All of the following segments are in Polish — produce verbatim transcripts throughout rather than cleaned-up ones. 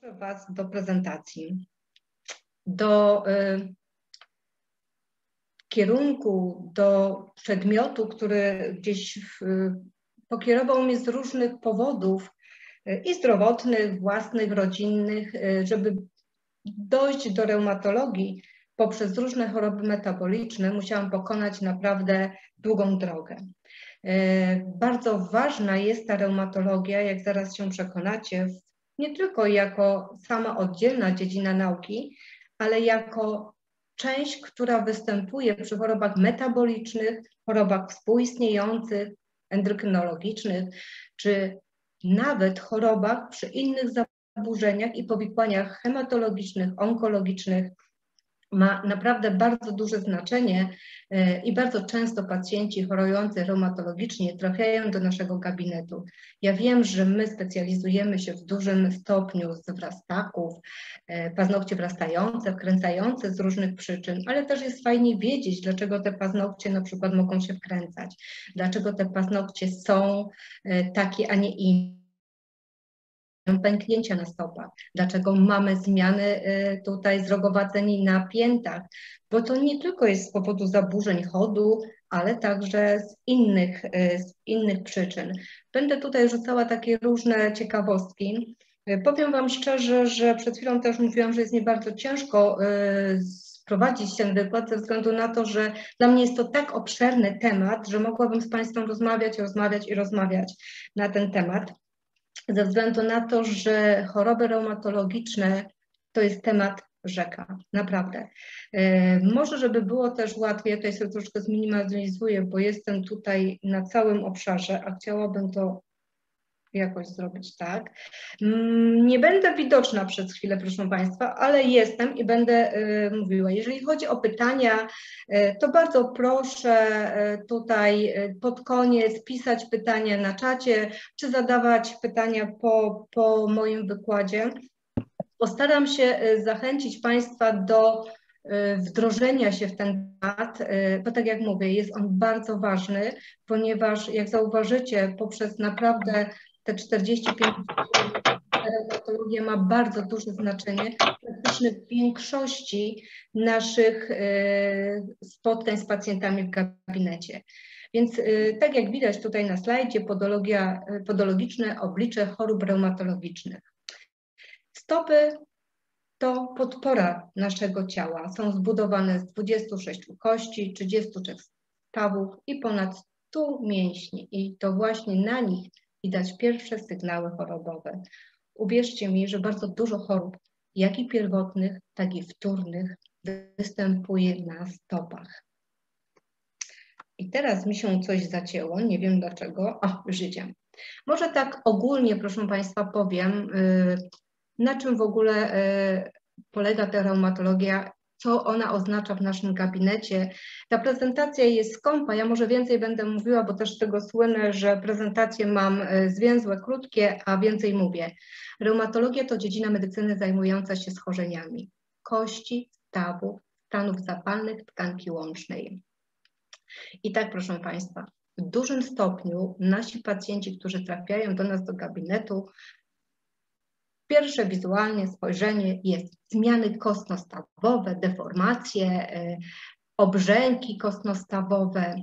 Zaproszę Was do prezentacji, do y, kierunku, do przedmiotu, który gdzieś w, y, pokierował mnie z różnych powodów y, i zdrowotnych, własnych, rodzinnych, y, żeby dojść do reumatologii poprzez różne choroby metaboliczne. Musiałam pokonać naprawdę długą drogę. Y, bardzo ważna jest ta reumatologia, jak zaraz się przekonacie, nie tylko jako sama oddzielna dziedzina nauki, ale jako część, która występuje przy chorobach metabolicznych, chorobach współistniejących, endokrynologicznych, czy nawet chorobach przy innych zaburzeniach i powikłaniach hematologicznych, onkologicznych. Ma naprawdę bardzo duże znaczenie i bardzo często pacjenci chorujący reumatologicznie trafiają do naszego gabinetu. Ja wiem, że my specjalizujemy się w dużym stopniu z wrastaków, paznokcie wrastające, wkręcające z różnych przyczyn, ale też jest fajnie wiedzieć, dlaczego te paznokcie na przykład mogą się wkręcać, dlaczego te paznokcie są takie, a nie inne. Pęknięcia na stopach, dlaczego mamy zmiany tutaj zrogowaceni na piętach, bo to nie tylko jest z powodu zaburzeń chodu, ale także z innych, z innych przyczyn. Będę tutaj rzucała takie różne ciekawostki. Powiem Wam szczerze, że przed chwilą też mówiłam, że jest mi bardzo ciężko sprowadzić ten wykład ze względu na to, że dla mnie jest to tak obszerny temat, że mogłabym z Państwem rozmawiać, rozmawiać i rozmawiać na ten temat. Ze względu na to, że choroby reumatologiczne to jest temat rzeka, naprawdę. E, może, żeby było też łatwiej, ja tutaj sobie troszkę zminimalizuję, bo jestem tutaj na całym obszarze, a chciałabym to jakoś zrobić tak. Nie będę widoczna przez chwilę, proszę Państwa, ale jestem i będę y, mówiła. Jeżeli chodzi o pytania, y, to bardzo proszę y, tutaj y, pod koniec pisać pytania na czacie, czy zadawać pytania po, po moim wykładzie. Postaram się y, zachęcić Państwa do y, wdrożenia się w ten temat, y, bo tak jak mówię, jest on bardzo ważny, ponieważ jak zauważycie, poprzez naprawdę te czterdzieści pięć reumatologia ma bardzo duże znaczenie praktycznie w większości naszych y, spotkań z pacjentami w gabinecie. Więc y, tak jak widać tutaj na slajdzie, podologia, podologiczne oblicze chorób reumatologicznych. Stopy to podpora naszego ciała. Są zbudowane z dwudziestu sześciu kości, trzydziestu trzech stawów i ponad stu mięśni. I to właśnie na nich widać pierwsze sygnały chorobowe. Uwierzcie mi, że bardzo dużo chorób, jak i pierwotnych, tak i wtórnych, występuje na stopach. I teraz mi się coś zacięło, nie wiem dlaczego. O, już jedziemy. Może tak ogólnie, proszę Państwa, powiem, na czym w ogóle polega ta reumatologia, co ona oznacza w naszym gabinecie. Ta prezentacja jest skąpa, ja może więcej będę mówiła, bo też z tego słynę, że prezentacje mam zwięzłe, krótkie, a więcej mówię. Reumatologia to dziedzina medycyny zajmująca się schorzeniami kości, stawów, stanów zapalnych tkanki łącznej. I tak, proszę Państwa, w dużym stopniu nasi pacjenci, którzy trafiają do nas do gabinetu, pierwsze wizualnie spojrzenie jest zmiany kostnostawowe, deformacje, obrzęki kostnostawowe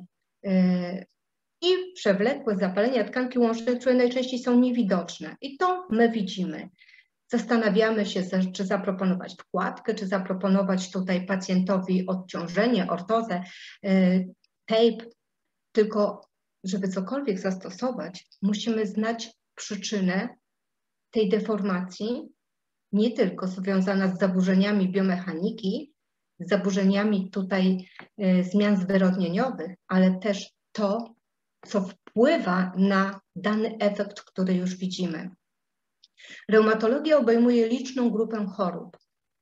i przewlekłe zapalenia tkanki łącznej, które najczęściej są niewidoczne. I to my widzimy. Zastanawiamy się, czy zaproponować wkładkę, czy zaproponować tutaj pacjentowi odciążenie, ortozę, tape. Tylko żeby cokolwiek zastosować, musimy znać przyczynę tej deformacji, nie tylko związana z zaburzeniami biomechaniki, z zaburzeniami tutaj y, zmian zwyrodnieniowych, ale też to, co wpływa na dany efekt, który już widzimy. Reumatologia obejmuje liczną grupę chorób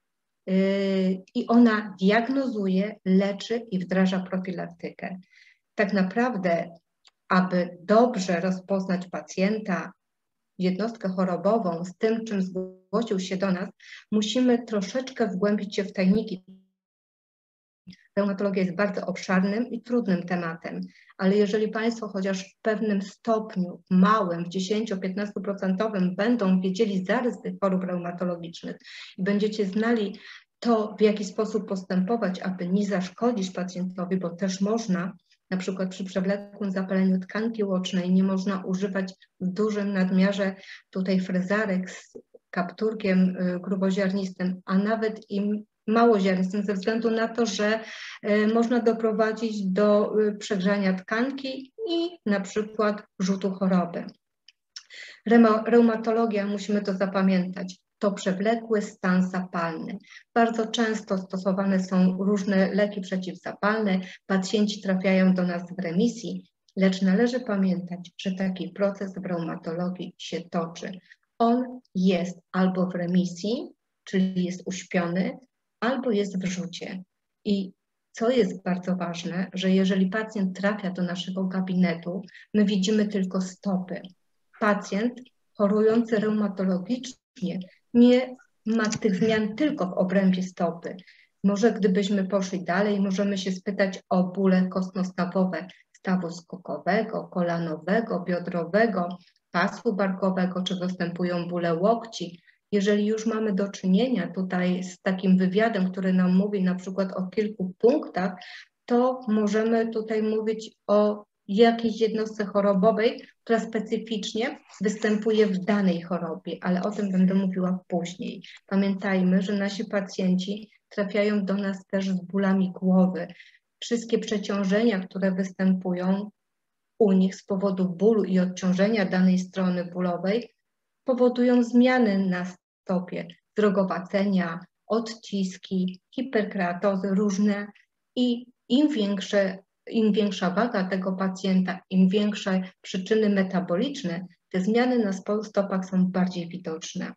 yy, i ona diagnozuje, leczy i wdraża profilaktykę. Tak naprawdę, aby dobrze rozpoznać pacjenta, jednostkę chorobową z tym, czym zgłosił się do nas, musimy troszeczkę wgłębić się w tajniki Reumatologia jest bardzo obszarnym i trudnym tematem, ale jeżeli Państwo chociaż w pewnym stopniu, małym, w dziesięcio-piętnastu procent będą wiedzieli zarys tych chorób reumatologicznych i będziecie znali to, w jaki sposób postępować, aby nie zaszkodzić pacjentowi, bo też można, na przykład przy przewlekłym zapaleniu tkanki łocznej nie można używać w dużym nadmiarze tutaj frezarek z kapturkiem gruboziarnistym, a nawet i małoziarnistym, ze względu na to, że można doprowadzić do przegrzania tkanki i na przykład rzutu choroby. Reumatologia, musimy to zapamiętać, to przewlekły stan zapalny. Bardzo często stosowane są różne leki przeciwzapalne, pacjenci trafiają do nas w remisji, lecz należy pamiętać, że taki proces w reumatologii się toczy. On jest albo w remisji, czyli jest uśpiony, albo jest w rzucie. I co jest bardzo ważne, że jeżeli pacjent trafia do naszego gabinetu, my widzimy tylko stopy. Pacjent chorujący reumatologicznie nie ma tych zmian tylko w obrębie stopy. Może gdybyśmy poszli dalej, możemy się spytać o bóle kostno-stawowe stawu skokowego, kolanowego, biodrowego, pasu barkowego, czy występują bóle łokci. Jeżeli już mamy do czynienia tutaj z takim wywiadem, który nam mówi na przykład o kilku punktach, to możemy tutaj mówić o jakiejś jednostce chorobowej, która specyficznie występuje w danej chorobie, ale o tym będę mówiła później. Pamiętajmy, że nasi pacjenci trafiają do nas też z bólami głowy. Wszystkie przeciążenia, które występują u nich z powodu bólu i odciążenia danej strony bólowej, powodują zmiany na stopie, drogowacenia, odciski, hiperkeratozy różne i im większe Im większa waga tego pacjenta, im większe przyczyny metaboliczne, te zmiany na stopach są bardziej widoczne.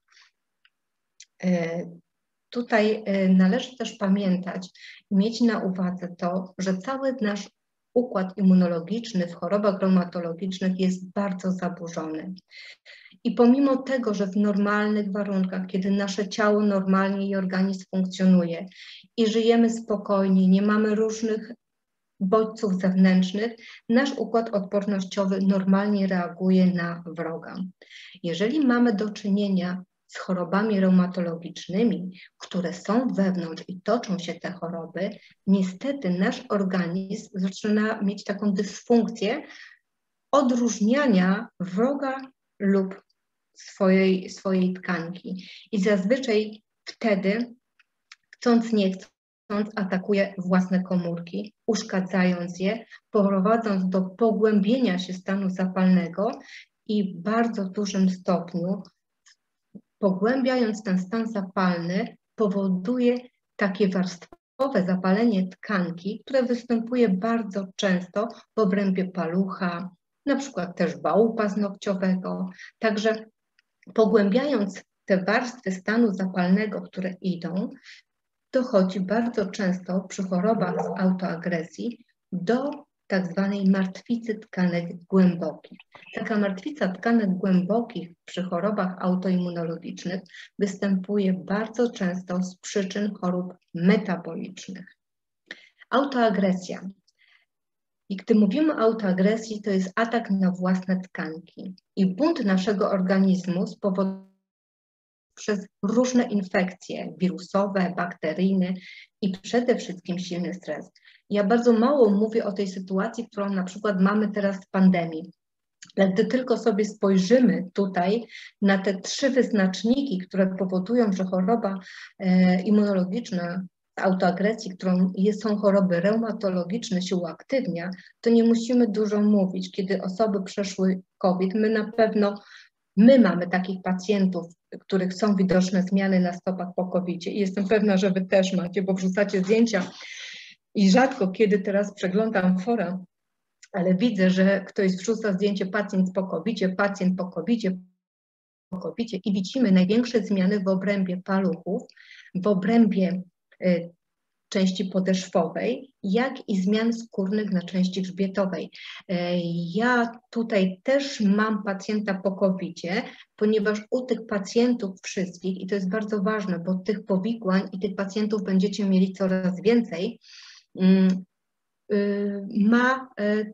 Tutaj należy też pamiętać i mieć na uwadze to, że cały nasz układ immunologiczny w chorobach reumatologicznych jest bardzo zaburzony. I pomimo tego, że w normalnych warunkach, kiedy nasze ciało normalnie i organizm funkcjonuje i żyjemy spokojnie, nie mamy różnych bodźców zewnętrznych, nasz układ odpornościowy normalnie reaguje na wroga. Jeżeli mamy do czynienia z chorobami reumatologicznymi, które są wewnątrz i toczą się te choroby, niestety nasz organizm zaczyna mieć taką dysfunkcję odróżniania wroga lub swojej, swojej tkanki. I zazwyczaj wtedy, chcąc nie chcąc, atakuje własne komórki, uszkadzając je, prowadząc do pogłębienia się stanu zapalnego i w bardzo dużym stopniu, pogłębiając ten stan zapalny, powoduje takie warstwowe zapalenie tkanki, które występuje bardzo często w obrębie palucha, na przykład też wału paznokciowego. Także pogłębiając te warstwy stanu zapalnego, które idą, dochodzi bardzo często przy chorobach z autoagresji do tak zwanej martwicy tkanek głębokich. Taka martwica tkanek głębokich przy chorobach autoimmunologicznych występuje bardzo często z przyczyn chorób metabolicznych. Autoagresja. I gdy mówimy o autoagresji, to jest atak na własne tkanki i bunt naszego organizmu spowodowany przez różne infekcje wirusowe, bakteryjne i przede wszystkim silny stres. Ja bardzo mało mówię o tej sytuacji, którą na przykład mamy teraz w pandemii. Ale gdy tylko sobie spojrzymy tutaj na te trzy wyznaczniki, które powodują, że choroba e, immunologiczna z autoagresji, którą jest, są choroby reumatologiczne, się uaktywnia, to nie musimy dużo mówić. Kiedy osoby przeszły COVID, my na pewno My mamy takich pacjentów, których są widoczne zmiany na stopach po kowidzie i jestem pewna, że wy też macie, bo wrzucacie zdjęcia i rzadko kiedy teraz przeglądam fora, ale widzę, że ktoś wrzuca zdjęcie pacjent po kowidzie, pacjent po kowidzie, po kowidzie i widzimy największe zmiany w obrębie paluchów, w obrębie y, części podeszwowej, jak i zmian skórnych na części grzbietowej. Ja tutaj też mam pacjenta po kowidzie, ponieważ u tych pacjentów wszystkich, i to jest bardzo ważne, bo tych powikłań i tych pacjentów będziecie mieli coraz więcej, ma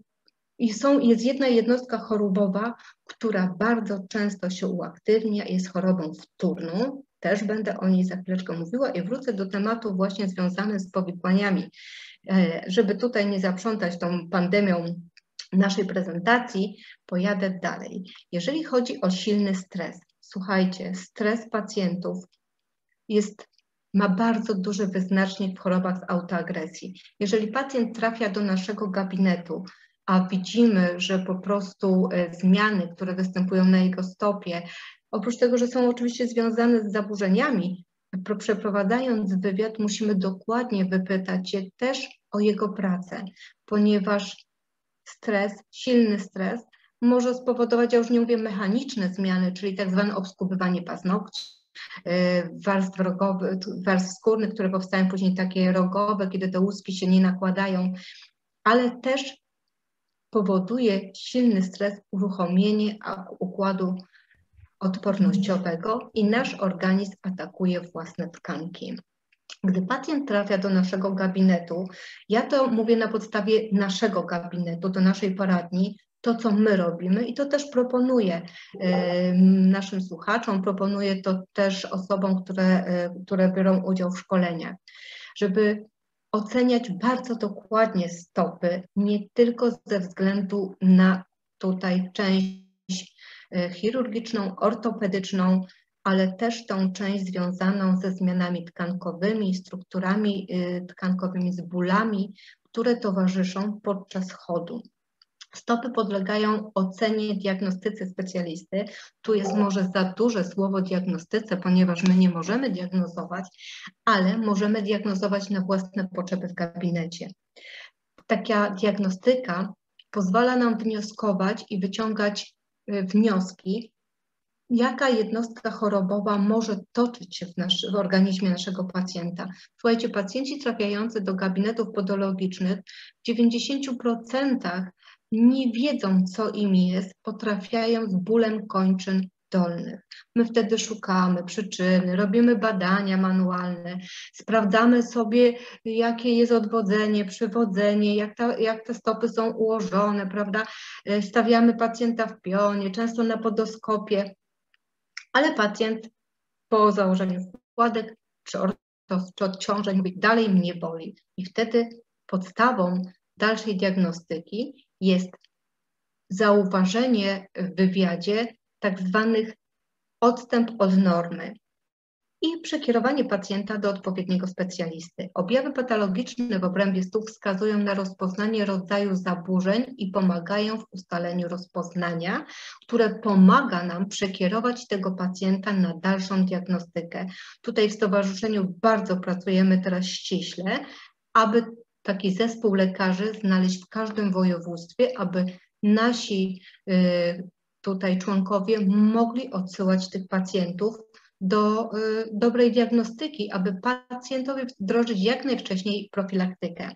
i są, jest jedna jednostka chorobowa, która bardzo często się uaktywnia, jest chorobą wtórną. Też będę o niej za chwileczkę mówiła i wrócę do tematu właśnie związanych z powikłaniami. Żeby tutaj nie zaprzątać tą pandemią naszej prezentacji, pojadę dalej. Jeżeli chodzi o silny stres, słuchajcie, stres pacjentów jest, ma bardzo duży wyznacznik w chorobach z autoagresji. Jeżeli pacjent trafia do naszego gabinetu, a widzimy, że po prostu zmiany, które występują na jego stopie, oprócz tego, że są oczywiście związane z zaburzeniami, przeprowadzając wywiad musimy dokładnie wypytać się też o jego pracę, ponieważ stres, silny stres może spowodować, ja już nie mówię mechaniczne zmiany, czyli tak zwane obskubywanie paznokci, warstw rogowych, warstw skórnych, które powstają później takie rogowe, kiedy te łuski się nie nakładają, ale też powoduje silny stres uruchomienie układu odpornościowego i nasz organizm atakuje własne tkanki. Gdy pacjent trafia do naszego gabinetu, ja to mówię na podstawie naszego gabinetu, do naszej poradni, to co my robimy i to też proponuję y, naszym słuchaczom, proponuję to też osobom, które, y, które biorą udział w szkoleniach, żeby oceniać bardzo dokładnie stopy, nie tylko ze względu na tutaj część chirurgiczną, ortopedyczną, ale też tą część związaną ze zmianami tkankowymi, strukturami tkankowymi, z bólami, które towarzyszą podczas chodu. Stopy podlegają ocenie, diagnostyce specjalisty. Tu jest może za duże słowo diagnostyce, ponieważ my nie możemy diagnozować, ale możemy diagnozować na własne potrzeby w gabinecie. Taka diagnostyka pozwala nam wnioskować i wyciągać wnioski, jaka jednostka chorobowa może toczyć się w, nasz, w organizmie naszego pacjenta. Słuchajcie, pacjenci trafiający do gabinetów podologicznych w dziewięćdziesięciu procentach nie wiedzą, co im jest, potrafiają z bólem kończyn dolnych. My wtedy szukamy przyczyny, robimy badania manualne, sprawdzamy sobie, jakie jest odwodzenie, przywodzenie, jak, ta, jak te stopy są ułożone, prawda? Stawiamy pacjenta w pionie, często na podoskopie, ale pacjent po założeniu wkładek czy, czy odciążeń mówi, dalej mnie boli. I wtedy podstawą dalszej diagnostyki jest zauważenie w wywiadzie tak zwanych odstęp od normy i przekierowanie pacjenta do odpowiedniego specjalisty. Objawy patologiczne w obrębie stóp wskazują na rozpoznanie rodzaju zaburzeń i pomagają w ustaleniu rozpoznania, które pomaga nam przekierować tego pacjenta na dalszą diagnostykę. Tutaj w stowarzyszeniu bardzo pracujemy teraz ściśle, aby taki zespół lekarzy znaleźć w każdym województwie, aby nasi y, tutaj członkowie mogli odsyłać tych pacjentów do y, dobrej diagnostyki, aby pacjentowi wdrożyć jak najwcześniej profilaktykę.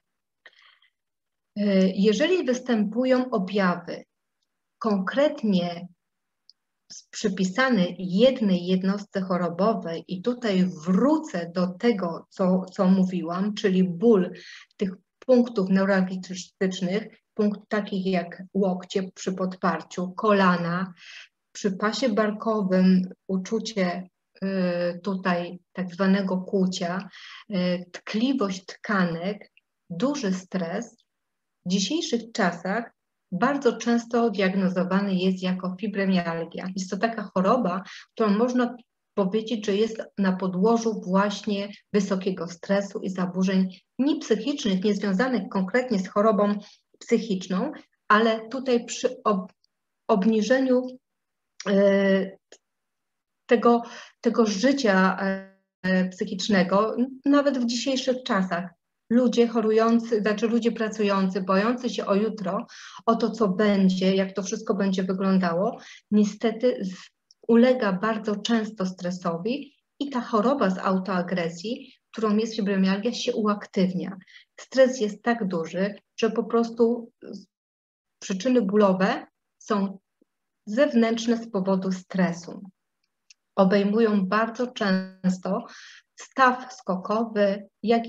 Y, jeżeli występują objawy konkretnie przypisane jednej jednostce chorobowej i tutaj wrócę do tego, co, co mówiłam, czyli ból tych punktów neuralgicznych, punkt takich jak łokcie przy podparciu, kolana, przy pasie barkowym uczucie y, tutaj tak zwanego kłucia, y, tkliwość tkanek, duży stres w dzisiejszych czasach bardzo często diagnozowany jest jako fibromialgia. Jest to taka choroba, którą można powiedzieć, że jest na podłożu właśnie wysokiego stresu i zaburzeń nie psychicznych, nie związanych konkretnie z chorobą psychiczną, ale tutaj przy ob obniżeniu e, tego, tego życia e, psychicznego, nawet w dzisiejszych czasach. Ludzie chorujący, znaczy ludzie pracujący, bojący się o jutro, o to, co będzie, jak to wszystko będzie wyglądało, niestety ulega bardzo często stresowi i ta choroba z autoagresji, którą jest fibromialgia, się uaktywnia. Stres jest tak duży, że po prostu przyczyny bólowe są zewnętrzne z powodu stresu. Obejmują bardzo często staw skokowy, jak i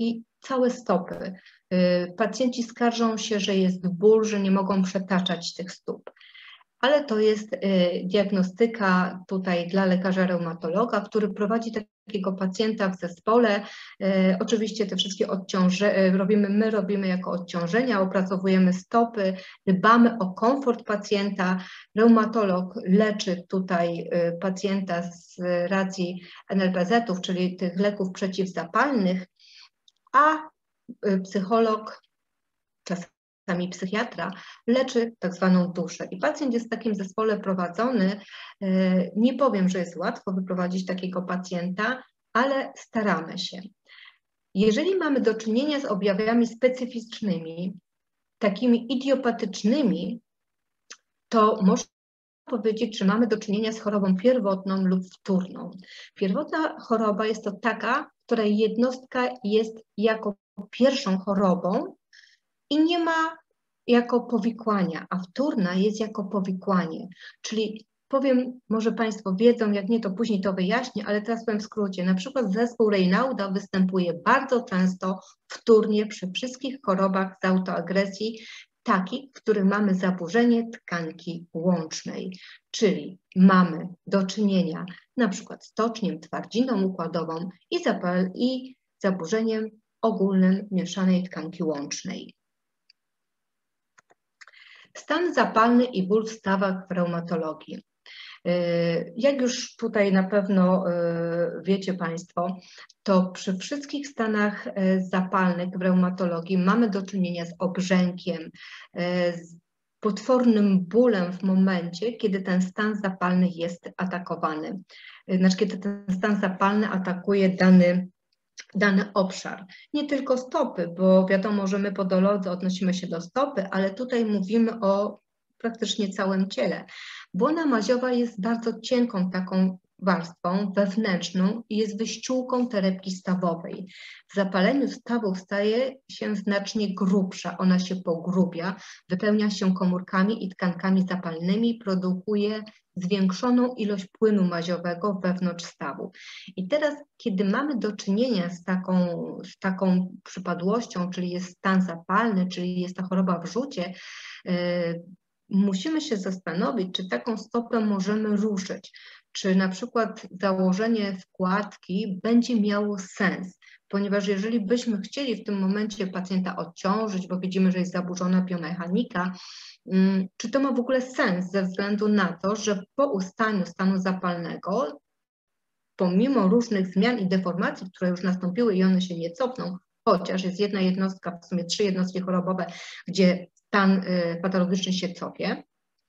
całe stopy. Pacjenci skarżą się, że jest ból, że nie mogą przetaczać tych stóp. Ale to jest diagnostyka tutaj dla lekarza reumatologa, który prowadzi takiego pacjenta w zespole. Oczywiście te wszystkie odciążenia robimy, my robimy jako odciążenia, opracowujemy stopy, dbamy o komfort pacjenta. Reumatolog leczy tutaj pacjenta z racji N L P Z ów, czyli tych leków przeciwzapalnych, a psycholog, czasami psychiatra, leczy tak zwaną duszę. I pacjent jest w takim zespole prowadzony. Nie powiem, że jest łatwo wyprowadzić takiego pacjenta, ale staramy się. Jeżeli mamy do czynienia z objawami specyficznymi, takimi idiopatycznymi, to można powiedzieć, że mamy do czynienia z chorobą pierwotną lub wtórną. Pierwotna choroba jest to taka, której jednostka jest jako pierwszą chorobą i nie ma jako powikłania, a wtórna jest jako powikłanie. Czyli powiem, może Państwo wiedzą, jak nie, to później to wyjaśnię, ale teraz powiem w skrócie. Na przykład zespół Raynauda występuje bardzo często wtórnie przy wszystkich chorobach z autoagresji, takich, w których mamy zaburzenie tkanki łącznej, czyli mamy do czynienia na przykład z toczniem, twardziną układową i, zapal i zaburzeniem ogólnym mieszanej tkanki łącznej. Stan zapalny i ból w stawach w reumatologii. Jak już tutaj na pewno wiecie Państwo, to przy wszystkich stanach zapalnych w reumatologii mamy do czynienia z obrzękiem, z potwornym bólem w momencie, kiedy ten stan zapalny jest atakowany. Znaczy, kiedy ten stan zapalny atakuje dany dany obszar. Nie tylko stopy, bo wiadomo, że my podolodzy odnosimy się do stopy, ale tutaj mówimy o praktycznie całym ciele. Błona maziowa jest bardzo cienką taką warstwą wewnętrzną i jest wyściółką torebki stawowej. W zapaleniu stawów staje się znacznie grubsza, ona się pogrubia, wypełnia się komórkami i tkankami zapalnymi, produkuje zwiększoną ilość płynu maziowego wewnątrz stawu. I teraz, kiedy mamy do czynienia z taką, z taką przypadłością, czyli jest stan zapalny, czyli jest ta choroba w rzucie, yy, musimy się zastanowić, czy taką stopę możemy ruszyć, czy na przykład założenie wkładki będzie miało sens, ponieważ jeżeli byśmy chcieli w tym momencie pacjenta odciążyć, bo widzimy, że jest zaburzona biomechanika, czy to ma w ogóle sens ze względu na to, że po ustaniu stanu zapalnego, pomimo różnych zmian i deformacji, które już nastąpiły i one się nie cofną, chociaż jest jedna jednostka, w sumie trzy jednostki chorobowe, gdzie stan patologiczny się cofie,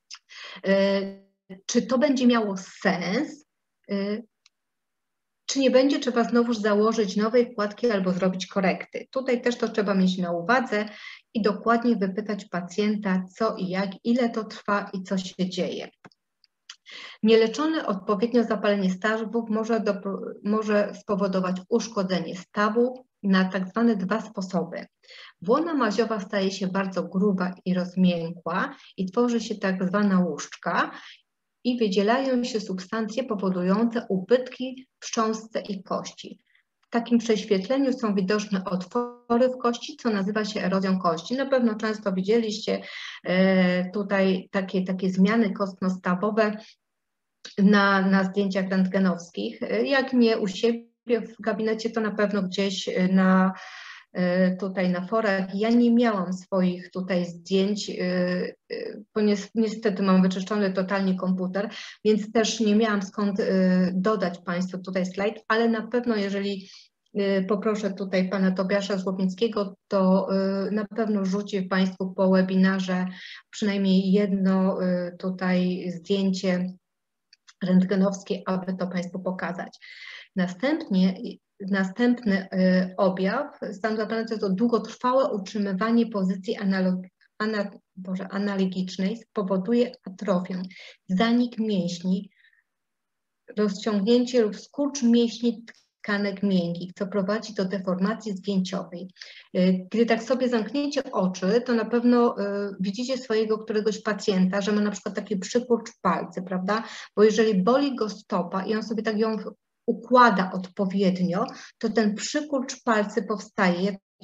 czy to będzie miało sens, czy nie będzie trzeba znowuż założyć nowej wkładki albo zrobić korekty. Tutaj też to trzeba mieć na uwadze i dokładnie wypytać pacjenta, co i jak, ile to trwa i co się dzieje. Nieleczone odpowiednio zapalenie stawów może, do, może spowodować uszkodzenie stawu na tak zwane dwa sposoby. Błona maziowa staje się bardzo gruba i rozmiękła i tworzy się tak zwana łuszczka i wydzielają się substancje powodujące ubytki w szczątce i kości. W takim prześwietleniu są widoczne otwory w kości, co nazywa się erozją kości. Na pewno często widzieliście e, tutaj takie, takie zmiany kostnostawowe na, na zdjęciach rentgenowskich. Jak nie u siebie w gabinecie, to na pewno gdzieś na tutaj na forach. Ja nie miałam swoich tutaj zdjęć, bo niestety mam wyczyszczony totalnie komputer, więc też nie miałam skąd dodać Państwu tutaj slajd, ale na pewno jeżeli poproszę tutaj pana Tobiasza Złopińskiego, to na pewno rzuci Państwu po webinarze przynajmniej jedno tutaj zdjęcie rentgenowskie, aby to Państwu pokazać. Następnie Następny y, objaw stanu zapalnego to jest to długotrwałe utrzymywanie pozycji analog, ana, Boże, analogicznej spowoduje atrofię, zanik mięśni, rozciągnięcie lub skurcz mięśni tkanek miękkich, co prowadzi do deformacji zdjęciowej. Y, Gdy tak sobie zamknięcie oczy, to na pewno y, widzicie swojego któregoś pacjenta, że ma na przykład taki przykurcz palcy, prawda? Bo jeżeli boli go stopa i on sobie tak ją układa odpowiednio, to ten przykurcz palcy powstaje. Ja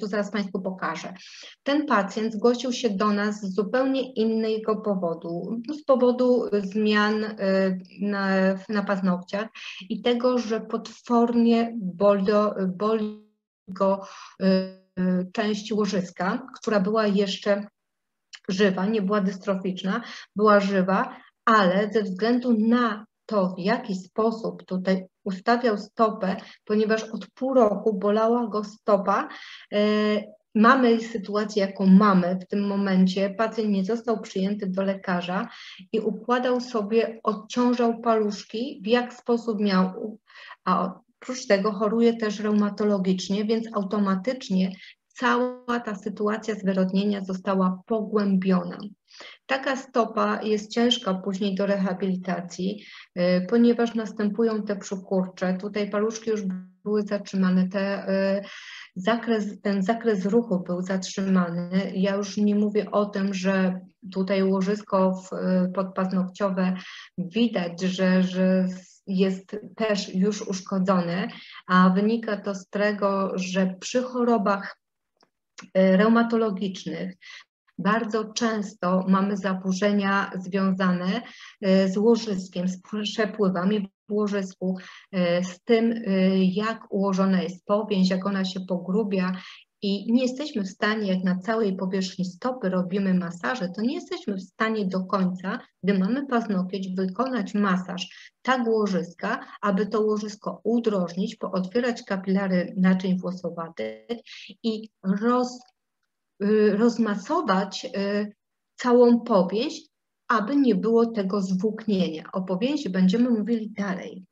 tu zaraz Państwu pokażę. Ten pacjent zgłosił się do nas z zupełnie innego powodu, z powodu zmian na, na paznokciach i tego, że potwornie boli, boli go część łożyska, która była jeszcze żywa, nie była dystroficzna, była żywa, ale ze względu na to, w jaki sposób tutaj ustawiał stopę, ponieważ od pół roku bolała go stopa, e, mamy sytuację, jaką mamy w tym momencie. Pacjent nie został przyjęty do lekarza i układał sobie, odciążał paluszki, w jaki sposób miał, a oprócz tego choruje też reumatologicznie, więc automatycznie cała ta sytuacja zwyrodnienia została pogłębiona. Taka stopa jest ciężka później do rehabilitacji, y, ponieważ następują te przykurcze. Tutaj paluszki już były zatrzymane, te, y, zakres, ten zakres ruchu był zatrzymany. Ja już nie mówię o tym, że tutaj łożysko w, y, podpaznokciowe widać, że, że jest też już uszkodzone, a wynika to z tego, że przy chorobach reumatologicznych bardzo często mamy zaburzenia związane z łożyskiem, z przepływami w łożysku, z tym, jak ułożona jest powięź, jak ona się pogrubia. I nie jesteśmy w stanie, jak na całej powierzchni stopy robimy masaże, to nie jesteśmy w stanie do końca, gdy mamy paznokieć, wykonać masaż tak łożyska, aby to łożysko udrożnić, pootwierać kapilary naczyń włosowatych i roz, rozmasować całą powięź, aby nie było tego zwłóknienia. O powięzi będziemy mówili dalej.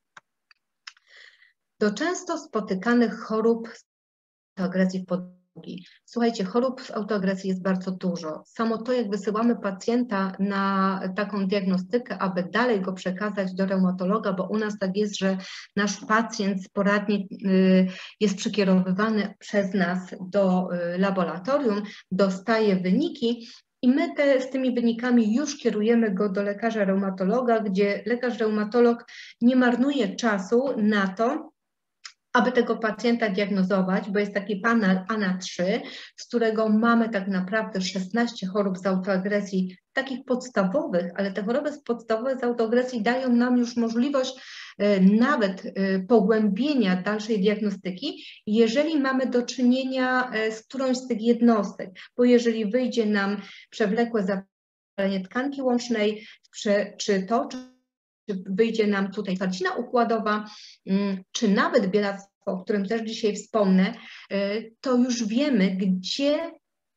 Do często spotykanych chorób autoagresji w podłogi. Słuchajcie, chorób z autoagresji jest bardzo dużo. Samo to, jak wysyłamy pacjenta na taką diagnostykę, aby dalej go przekazać do reumatologa, bo u nas tak jest, że nasz pacjent sporadnie jest przekierowywany przez nas do laboratorium, dostaje wyniki i my te, z tymi wynikami już kierujemy go do lekarza reumatologa, gdzie lekarz reumatolog nie marnuje czasu na to, aby tego pacjenta diagnozować, bo jest taki panel A N A trzy, z którego mamy tak naprawdę szesnaście chorób z autoagresji, takich podstawowych, ale te choroby podstawowe z autoagresji dają nam już możliwość e, nawet e, pogłębienia dalszej diagnostyki, jeżeli mamy do czynienia e, z którąś z tych jednostek, bo jeżeli wyjdzie nam przewlekłe zapalenie tkanki łącznej, czy, czy to, czy czy wyjdzie nam tutaj twardzina układowa, czy nawet bielactwo, o którym też dzisiaj wspomnę, to już wiemy, gdzie,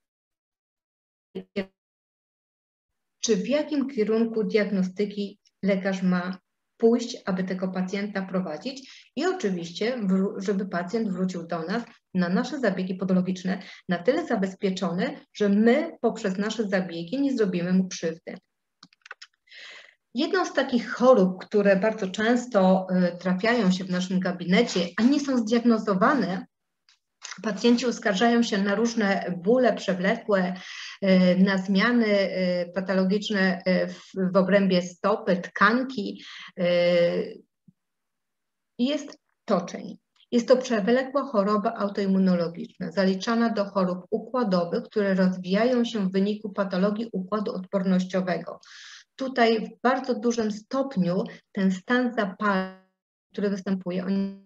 czy w jakim kierunku diagnostyki lekarz ma pójść, aby tego pacjenta prowadzić i oczywiście, żeby pacjent wrócił do nas na nasze zabiegi podologiczne, na tyle zabezpieczone, że my poprzez nasze zabiegi nie zrobimy mu krzywdy. Jedną z takich chorób, które bardzo często trafiają się w naszym gabinecie, a nie są zdiagnozowane, pacjenci uskarżają się na różne bóle przewlekłe, na zmiany patologiczne w obrębie stopy, tkanki. Jest toczeń. Jest to przewlekła choroba autoimmunologiczna, zaliczana do chorób układowych, które rozwijają się w wyniku patologii układu odpornościowego. Tutaj w bardzo dużym stopniu ten stan zapalny, który występuje, on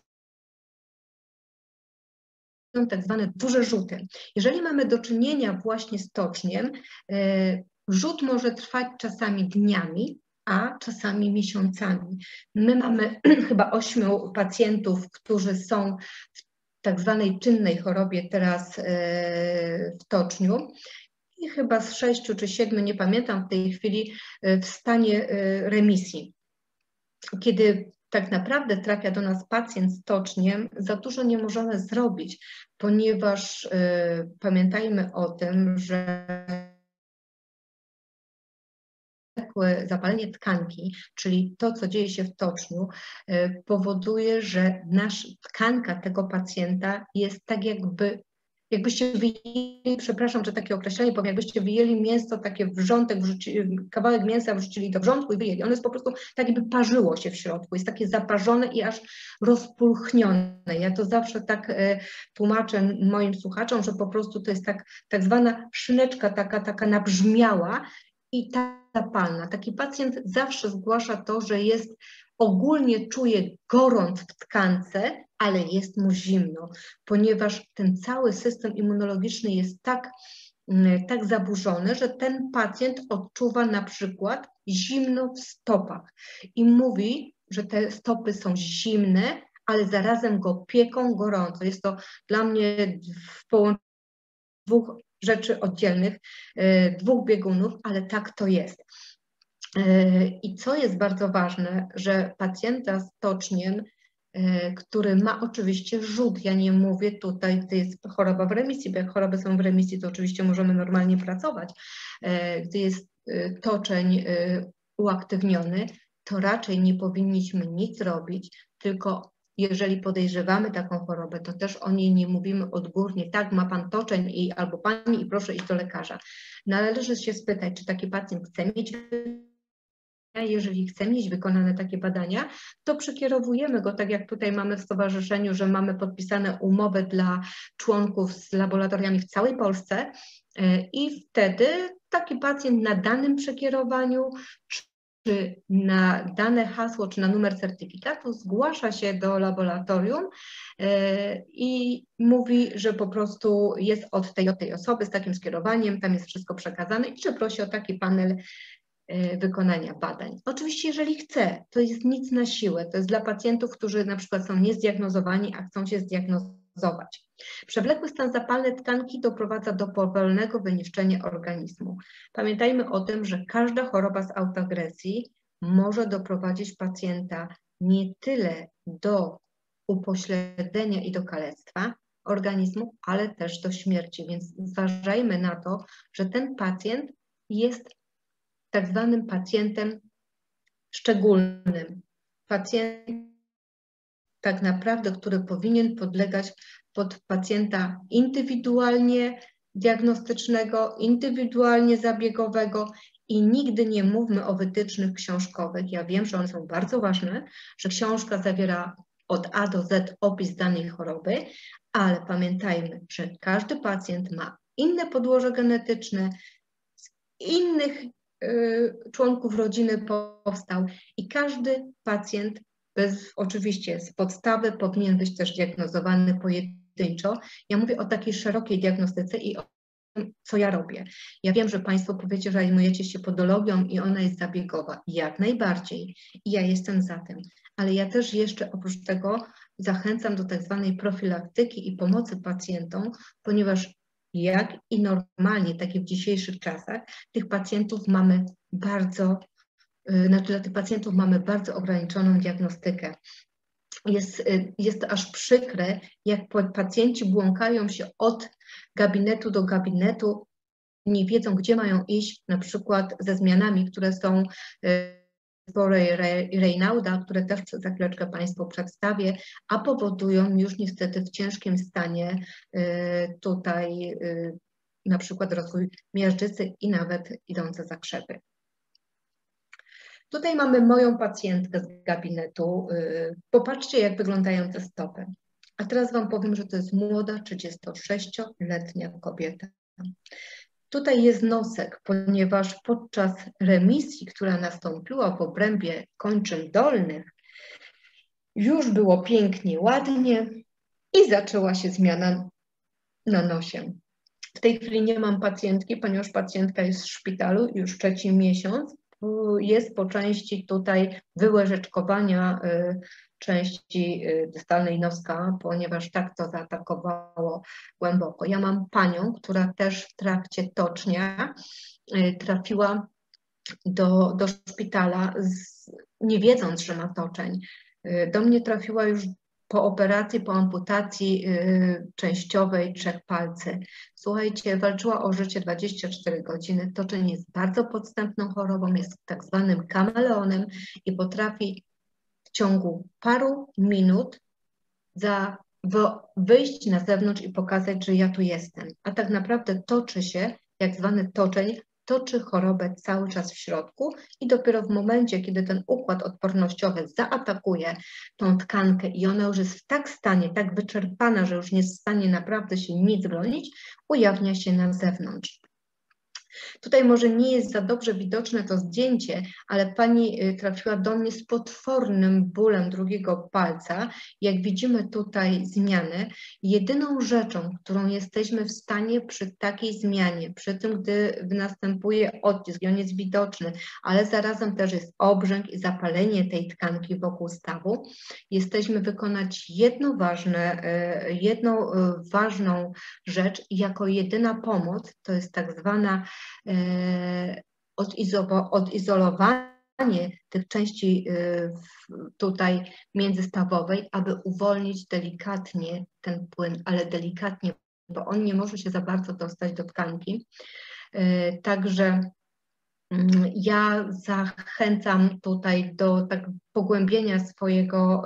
są tak zwane duże rzuty. Jeżeli mamy do czynienia właśnie z toczniem, rzut może trwać czasami dniami, a czasami miesiącami. My mamy chyba ośmiu pacjentów, którzy są w tak zwanej czynnej chorobie teraz w toczniu. I chyba z sześciu czy siedmiu, nie pamiętam w tej chwili, w stanie remisji. Kiedy tak naprawdę trafia do nas pacjent z toczniem, za dużo nie możemy zrobić, ponieważ y, pamiętajmy o tym, że zapalenie tkanki, czyli to, co dzieje się w toczniu, powoduje, że nasz tkanka tego pacjenta jest tak jakby jakbyście wyjęli, przepraszam, że takie określenie powiem, jakbyście wyjęli mięso, takie wrzątek, wrzucili, kawałek mięsa wrzucili do wrzątku i wyjęli. Ono jest po prostu tak, jakby parzyło się w środku, jest takie zaparzone i aż rozpulchnione. Ja to zawsze tak e, tłumaczę moim słuchaczom, że po prostu to jest tak, tak zwana szyneczka taka, taka nabrzmiała i ta zapalna. Taki pacjent zawsze zgłasza to, że jest ogólnie czuje gorąc w tkance, ale jest mu zimno, ponieważ ten cały system immunologiczny jest tak, tak zaburzony, że ten pacjent odczuwa na przykład zimno w stopach i mówi, że te stopy są zimne, ale zarazem go pieką gorąco. Jest to dla mnie w połączeniu dwóch rzeczy oddzielnych, dwóch biegunów, ale tak to jest. I co jest bardzo ważne, że pacjenta z toczniem, który ma oczywiście rzut, ja nie mówię tutaj, gdy jest choroba w remisji, bo jak choroby są w remisji, to oczywiście możemy normalnie pracować. Gdy jest toczeń uaktywniony, to raczej nie powinniśmy nic robić, tylko jeżeli podejrzewamy taką chorobę, to też o niej nie mówimy odgórnie, tak, ma pan toczeń i, albo pani i proszę iść do lekarza. Należy się spytać, czy taki pacjent chce mieć, jeżeli chce mieć wykonane takie badania, to przekierowujemy go, tak jak tutaj mamy w stowarzyszeniu, że mamy podpisane umowy dla członków z laboratoriami w całej Polsce i wtedy taki pacjent na danym przekierowaniu, czy na dane hasło, czy na numer certyfikatu zgłasza się do laboratorium i mówi, że po prostu jest od tej, od tej osoby z takim skierowaniem, tam jest wszystko przekazane i że prosi o taki panel wykonania badań. Oczywiście, jeżeli chce, to jest nic na siłę, to jest dla pacjentów, którzy na przykład są niezdiagnozowani, a chcą się zdiagnozować. Przewlekły stan zapalny tkanki doprowadza do powolnego wyniszczenia organizmu. Pamiętajmy o tym, że każda choroba z autoagresji może doprowadzić pacjenta nie tyle do upośledzenia i do kalectwa organizmu, ale też do śmierci, więc zważajmy na to, że ten pacjent jest tak zwanym pacjentem szczególnym. Pacjent tak naprawdę, który powinien podlegać pod pacjenta indywidualnie diagnostycznego, indywidualnie zabiegowego i nigdy nie mówmy o wytycznych książkowych. Ja wiem, że one są bardzo ważne, że książka zawiera od A do Z opis danej choroby, ale pamiętajmy, że każdy pacjent ma inne podłoże genetyczne, z innych członków rodziny powstał i każdy pacjent, bez, oczywiście z podstawy, powinien być też diagnozowany pojedynczo. Ja mówię o takiej szerokiej diagnostyce i o tym, co ja robię. Ja wiem, że Państwo powiecie, że zajmujecie się podologią i ona jest zabiegowa. Jak najbardziej. I ja jestem za tym. Ale ja też jeszcze oprócz tego zachęcam do tak zwanej profilaktyki i pomocy pacjentom, ponieważ jak i normalnie, tak jak w dzisiejszych czasach, tych pacjentów mamy bardzo, znaczy dla tych pacjentów mamy bardzo ograniczoną diagnostykę. Jest, jest to aż przykre, jak pacjenci błąkają się od gabinetu do gabinetu, nie wiedzą, gdzie mają iść, na przykład ze zmianami, które są zespoły Raynaуда, które też za chwileczkę Państwu przedstawię, a powodują już niestety w ciężkim stanie tutaj na przykład rozwój miażdżycy i nawet idące zakrzepy. Tutaj mamy moją pacjentkę z gabinetu. Popatrzcie, jak wyglądają te stopy. A teraz Wam powiem, że to jest młoda, trzydziestosześcioletnia kobieta. Tutaj jest nosek, ponieważ podczas remisji, która nastąpiła w obrębie kończyn dolnych, już było pięknie, ładnie i zaczęła się zmiana na nosie. W tej chwili nie mam pacjentki, ponieważ pacjentka jest w szpitalu już trzeci miesiąc. Jest po części tutaj wyłyżeczkowania y, części y, dystalnej noska, ponieważ tak to zaatakowało głęboko. Ja mam panią, która też w trakcie tocznia y, trafiła do, do szpitala, z, nie wiedząc, że ma toczeń. Y, do mnie trafiła już po operacji, po amputacji y, częściowej trzech palcy. Słuchajcie, walczyła o życie dwadzieścia cztery godziny. Toczeń jest bardzo podstępną chorobą, jest tak zwanym kameleonem i potrafi w ciągu paru minut za wyjść na zewnątrz i pokazać, że ja tu jestem. A tak naprawdę toczy się, jak zwany toczeń, toczy chorobę cały czas w środku i dopiero w momencie, kiedy ten układ odpornościowy zaatakuje tą tkankę i ona już jest w tak stanie, tak wyczerpana, że już nie jest w stanie naprawdę się nic bronić, ujawnia się na zewnątrz. Tutaj może nie jest za dobrze widoczne to zdjęcie, ale pani trafiła do mnie z potwornym bólem drugiego palca. Jak widzimy tutaj zmianę, jedyną rzeczą, którą jesteśmy w stanie przy takiej zmianie, przy tym, gdy następuje odcisk i on jest widoczny, ale zarazem też jest obrzęk i zapalenie tej tkanki wokół stawu, jesteśmy wykonać jedno ważne, jedną ważną rzecz i jako jedyna pomoc, to jest tak zwana odizolowanie tych części tutaj międzystawowej, aby uwolnić delikatnie ten płyn, ale delikatnie, bo on nie może się za bardzo dostać do tkanki. Także ja zachęcam tutaj do tak pogłębienia swojego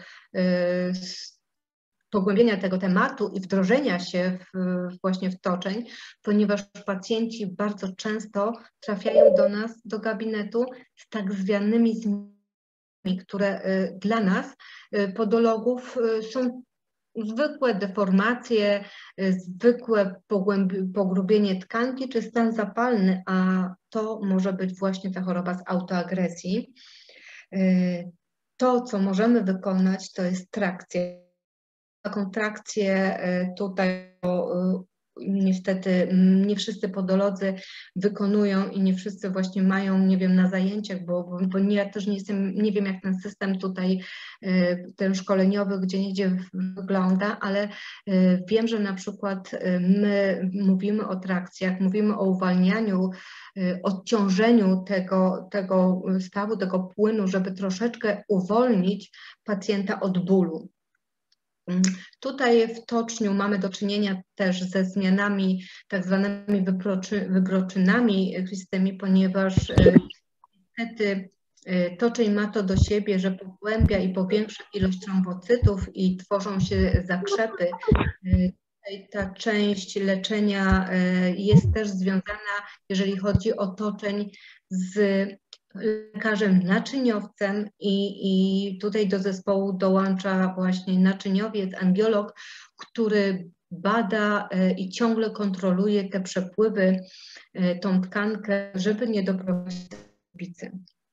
pogłębienia tego tematu i wdrożenia się w, właśnie w toczeń, ponieważ pacjenci bardzo często trafiają do nas, do gabinetu z tak zwanymi zmianami, które y, dla nas, y, podologów, y, są zwykłe deformacje, y, zwykłe pogrubienie tkanki czy stan zapalny, a to może być właśnie ta choroba z autoagresji. Y, to, co możemy wykonać, to jest trakcja. Taką trakcję tutaj niestety nie wszyscy podolodzy wykonują i nie wszyscy właśnie mają, nie wiem, na zajęciach, bo, bo, bo nie, ja też nie jestem, nie wiem jak ten system tutaj, ten szkoleniowy gdzieniegdzie wygląda, ale wiem, że na przykład my mówimy o trakcjach, mówimy o uwalnianiu, odciążeniu tego, tego stawu, tego płynu, żeby troszeczkę uwolnić pacjenta od bólu. Tutaj w toczniu mamy do czynienia też ze zmianami, tak zwanymi wybroczy, wybroczynami krwistymi, ponieważ niestety toczeń ma to do siebie, że pogłębia i powiększa ilość trombocytów i tworzą się zakrzepy. Tutaj ta część leczenia jest też związana, jeżeli chodzi o toczeń, z lekarzem naczyniowcem i, i tutaj do zespołu dołącza właśnie naczyniowiec, angiolog, który bada i ciągle kontroluje te przepływy, tą tkankę, żeby nie doprowadzić do bicy.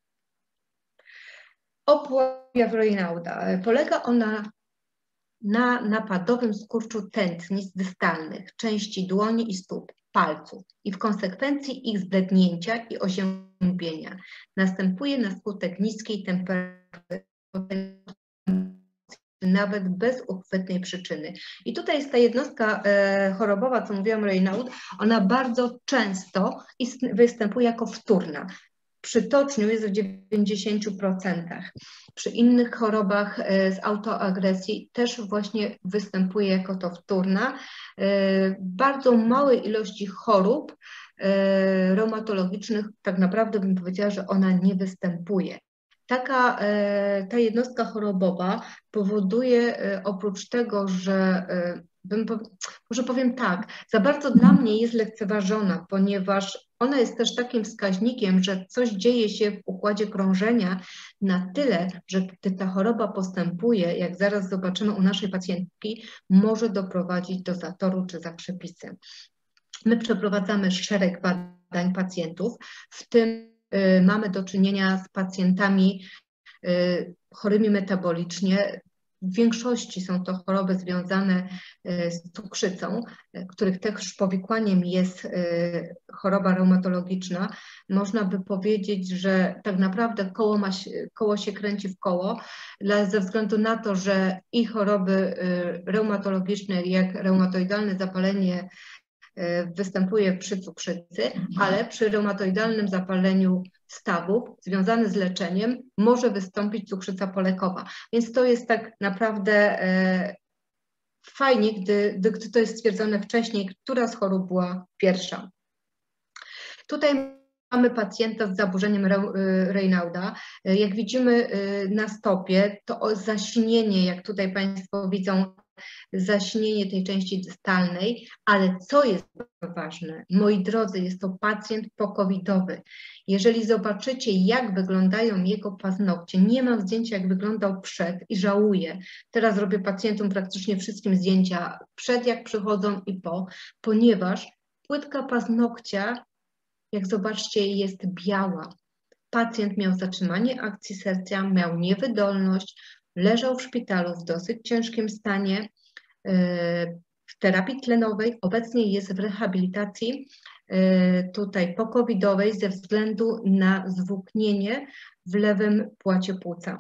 Objaw Raynaуда. Polega ona na napadowym skurczu tętnic dystalnych, części dłoni i stóp, palców i w konsekwencji ich zblednięcia i oziębienia. Następuje na skutek niskiej temperatury, nawet bez uchwytnej przyczyny. I tutaj jest ta jednostka e, chorobowa, co mówiłam, Raynaud, ona bardzo często ist, występuje jako wtórna. Przy toczniu jest w dziewięćdziesięciu procentach. Przy innych chorobach e, z autoagresji też właśnie występuje jako to wtórna. E, bardzo małej ilości chorób e, reumatologicznych tak naprawdę bym powiedziała, że ona nie występuje. Taka e, ta jednostka chorobowa powoduje e, oprócz tego, że e, bym, może powiem tak, za bardzo dla mnie jest lekceważona, ponieważ ona jest też takim wskaźnikiem, że coś dzieje się w układzie krążenia na tyle, że gdy ta choroba postępuje, jak zaraz zobaczymy u naszej pacjentki, może doprowadzić do zatoru czy zakrzepicy. My przeprowadzamy szereg badań pacjentów, w tym y, mamy do czynienia z pacjentami y, chorymi metabolicznie. W większości są to choroby związane z cukrzycą, których też powikłaniem jest choroba reumatologiczna. Można by powiedzieć, że tak naprawdę koło, ma się, koło się kręci w koło, ze względu na to, że i choroby reumatologiczne, jak reumatoidalne zapalenie występuje przy cukrzycy, ale przy reumatoidalnym zapaleniu stawów związane z leczeniem może wystąpić cukrzyca polekowa. Więc to jest tak naprawdę e, fajnie, gdy, gdy to jest stwierdzone wcześniej, która z chorób była pierwsza. Tutaj mamy pacjenta z zaburzeniem Raynauda. Jak widzimy na stopie, to zaśnienie, jak tutaj Państwo widzą, zaśnienie tej części dystalnej, ale co jest ważne, moi drodzy, jest to pacjent pokowidowy. Jeżeli zobaczycie, jak wyglądają jego paznokcie, nie mam zdjęcia, jak wyglądał przed i żałuję. Teraz robię pacjentom praktycznie wszystkim zdjęcia przed, jak przychodzą i po, ponieważ płytka paznokcia, jak zobaczcie, jest biała. Pacjent miał zatrzymanie akcji serca, miał niewydolność, leżał w szpitalu w dosyć ciężkim stanie, w terapii tlenowej, obecnie jest w rehabilitacji tutaj pokowidowej ze względu na zwłóknienie w lewym płacie płuca.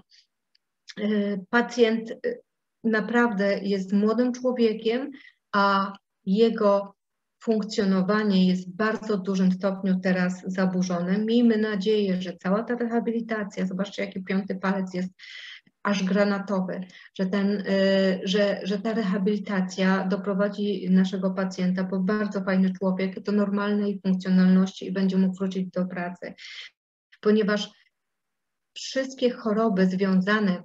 Pacjent naprawdę jest młodym człowiekiem, a jego funkcjonowanie jest w bardzo dużym stopniu teraz zaburzone. Miejmy nadzieję, że cała ta rehabilitacja, zobaczcie, jaki piąty palec jest aż granatowy, że, ten, że, że ta rehabilitacja doprowadzi naszego pacjenta, bo bardzo fajny człowiek, do normalnej funkcjonalności i będzie mógł wrócić do pracy. Ponieważ wszystkie choroby związane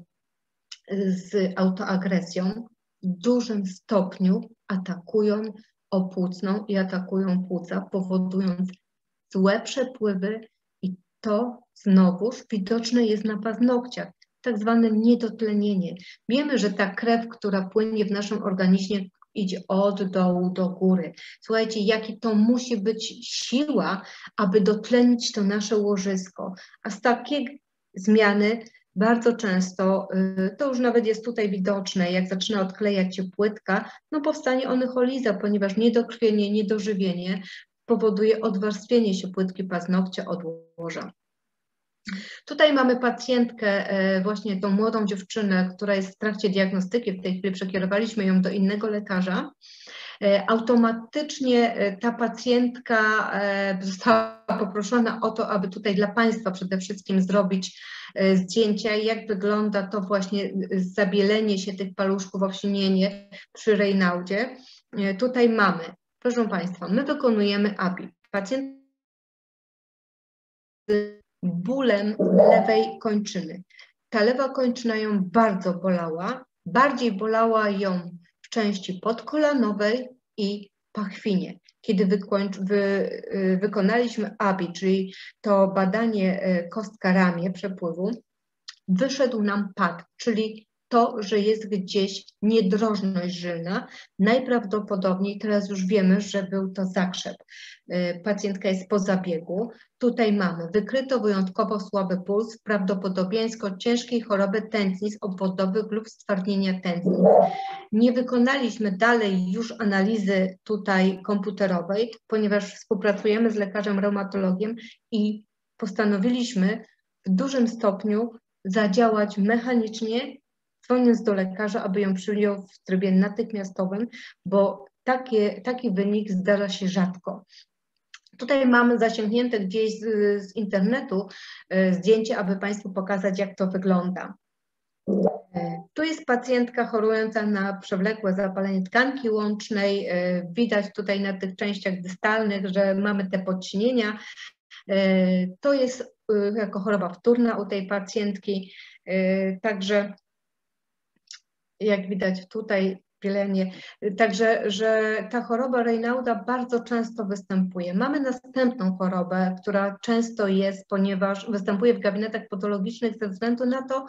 z autoagresją w dużym stopniu atakują opłucną i atakują płuca, powodując złe przepływy i to znowuż widoczne jest na paznokciach, tak zwane niedotlenienie. Wiemy, że ta krew, która płynie w naszym organizmie, idzie od dołu do góry. Słuchajcie, jaki to musi być siła, aby dotlenić to nasze łożysko. A z takiej zmiany bardzo często, to już nawet jest tutaj widoczne, jak zaczyna odklejać się płytka, no powstanie onycholiza, ponieważ niedokrwienie, niedożywienie powoduje odwarstwienie się płytki paznokcia od łoża. Tutaj mamy pacjentkę, właśnie tą młodą dziewczynę, która jest w trakcie diagnostyki, w tej chwili przekierowaliśmy ją do innego lekarza. Automatycznie ta pacjentka została poproszona o to, aby tutaj dla Państwa przede wszystkim zrobić zdjęcia, jak wygląda to właśnie zabielenie się tych paluszków, owsinienie przy Raynaudzie. Tutaj mamy, proszę Państwa, my wykonujemy A B I. Pacjent z bólem lewej kończyny. Ta lewa kończyna ją bardzo bolała, bardziej bolała ją w części podkolanowej i pachwinie. Kiedy wykończ, wy, wykonaliśmy A B I, czyli to badanie kostka-ramię przepływu, wyszedł nam P A D, czyli to, że jest gdzieś niedrożność żylna. Najprawdopodobniej teraz już wiemy, że był to zakrzep. Pacjentka jest po zabiegu. Tutaj mamy wykryto wyjątkowo słaby puls, prawdopodobieństwo ciężkiej choroby tętnic obwodowych lub stwardnienia tętnic. Nie wykonaliśmy dalej już analizy tutaj komputerowej, ponieważ współpracujemy z lekarzem reumatologiem i postanowiliśmy w dużym stopniu zadziałać mechanicznie, dzwoniąc do lekarza, aby ją przyjął w trybie natychmiastowym, bo takie, taki wynik zdarza się rzadko. Tutaj mamy zasięgnięte gdzieś z, z internetu y, zdjęcie, aby Państwu pokazać, jak to wygląda. Y, tu jest pacjentka chorująca na przewlekłe zapalenie tkanki łącznej. Y, widać tutaj na tych częściach dystalnych, że mamy te podcienienia. Y, to jest y, jako choroba wtórna u tej pacjentki. Y, także jak widać tutaj pielenie, także że ta choroba Raynauda bardzo często występuje. Mamy następną chorobę, która często jest, ponieważ występuje w gabinetach podologicznych ze względu na to,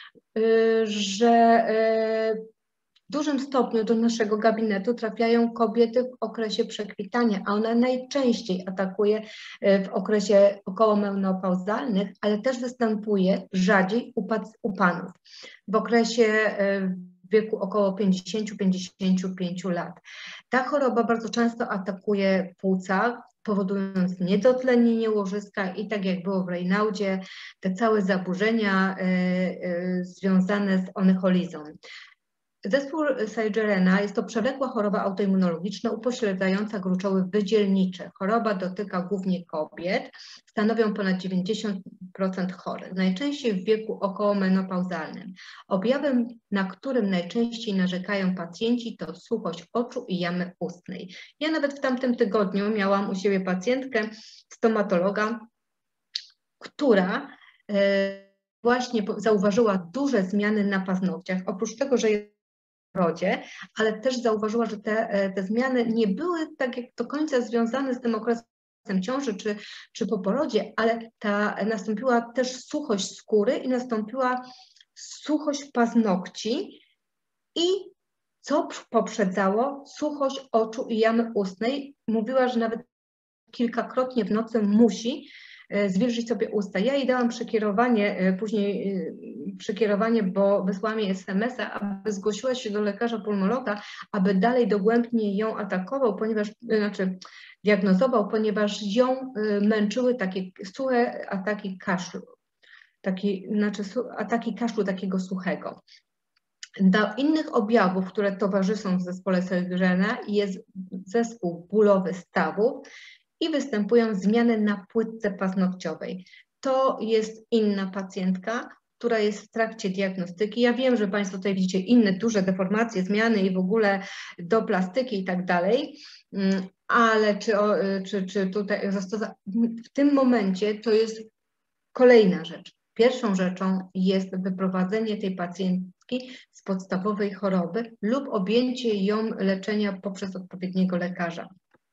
że w dużym stopniu do naszego gabinetu trafiają kobiety w okresie przekwitania, a ona najczęściej atakuje w okresie okołomenopauzalnych, ale też występuje rzadziej u, u panów w okresie w wieku około pięćdziesięciu do pięćdziesięciu pięciu lat. Ta choroba bardzo często atakuje płuca, powodując niedotlenienie łożyska i tak jak było w Raynaudzie, te całe zaburzenia y, y, związane z onycholizą. Zespół Sjögrena jest to przewlekła choroba autoimmunologiczna upośledzająca gruczoły wydzielnicze. Choroba dotyka głównie kobiet, stanowią ponad dziewięćdziesiąt procent chorych, najczęściej w wieku okołomenopauzalnym. Objawem, na którym najczęściej narzekają pacjenci, to suchość oczu i jamy ustnej. Ja nawet w tamtym tygodniu miałam u siebie pacjentkę, stomatologa, która e, właśnie zauważyła duże zmiany na paznokciach. Oprócz tego, że jest porodzie, ale też zauważyła, że te, te zmiany nie były tak jak do końca związane z tym okresem ciąży czy, czy po porodzie, ale ta, nastąpiła też suchość skóry i nastąpiła suchość paznokci i co poprzedzało? Suchość oczu i jamy ustnej. Mówiła, że nawet kilkakrotnie w nocy musi zwilżyć sobie usta. Ja jej dałam przekierowanie, później przekierowanie, bo wysłałam jej es em es a, aby zgłosiła się do lekarza pulmonologa, aby dalej dogłębnie ją atakował, ponieważ, znaczy diagnozował, ponieważ ją męczyły takie suche ataki kaszlu, taki, znaczy ataki kaszlu takiego suchego. Do innych objawów, które towarzyszą w zespole Sjögrena, jest zespół bólowy stawów i występują zmiany na płytce paznokciowej. To jest inna pacjentka, która jest w trakcie diagnostyki. Ja wiem, że Państwo tutaj widzicie inne duże deformacje, zmiany i w ogóle do plastyki i tak dalej, ale czy, czy, czy tutaj w tym momencie to jest kolejna rzecz. Pierwszą rzeczą jest wyprowadzenie tej pacjentki z podstawowej choroby lub objęcie ją leczenia poprzez odpowiedniego lekarza.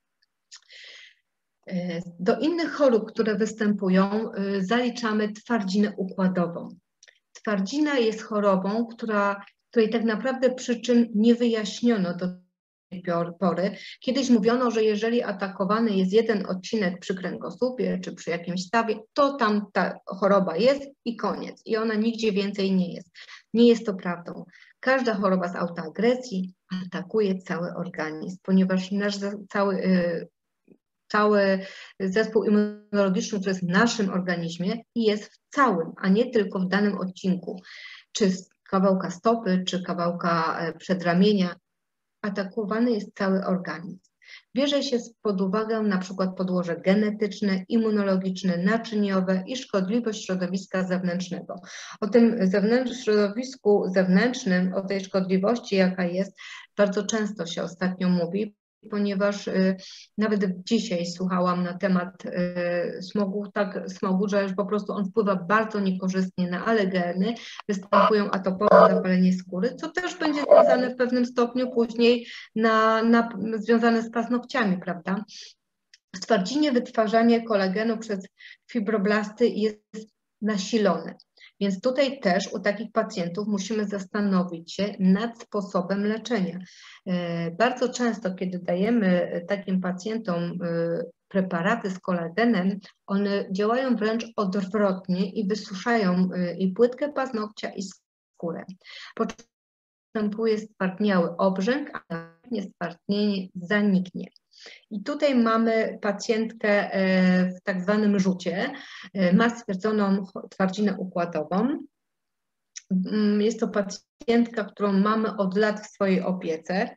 Do innych chorób, które występują, zaliczamy twardzinę układową. Twardźina jest chorobą, która, której tak naprawdę przyczyn nie wyjaśniono do tej pory. Kiedyś mówiono, że jeżeli atakowany jest jeden odcinek przy kręgosłupie czy przy jakimś stawie, to tam ta choroba jest i koniec. I ona nigdzie więcej nie jest. Nie jest to prawdą. Każda choroba z autoagresji atakuje cały organizm, ponieważ nasz cały Cały zespół immunologiczny, który jest w naszym organizmie i jest w całym, a nie tylko w danym odcinku, czy z kawałka stopy, czy kawałka przedramienia, atakowany jest cały organizm. Bierze się pod uwagę na przykład podłoże genetyczne, immunologiczne, naczyniowe i szkodliwość środowiska zewnętrznego. O tym zewnętrz, środowisku zewnętrznym, o tej szkodliwości, jaka jest, bardzo często się ostatnio mówi, ponieważ y, nawet dzisiaj słuchałam na temat y, smogu, tak smogu, że po prostu on wpływa bardzo niekorzystnie na alergeny, występują atopowe zapalenie skóry, co też będzie związane w pewnym stopniu później na, na, związane z paznokciami, prawda? W twardzinie wytwarzanie kolagenu przez fibroblasty jest nasilone. Więc tutaj też u takich pacjentów musimy zastanowić się nad sposobem leczenia. Bardzo często, kiedy dajemy takim pacjentom preparaty z kolagenem, one działają wręcz odwrotnie i wysuszają i płytkę paznokcia, i skórę. Następuje stwardniały obrzęk, a następnie stwardnienie zaniknie. I tutaj mamy pacjentkę w tak zwanym rzucie, ma stwierdzoną twardzinę układową. Jest to pacjentka, którą mamy od lat w swojej opiece.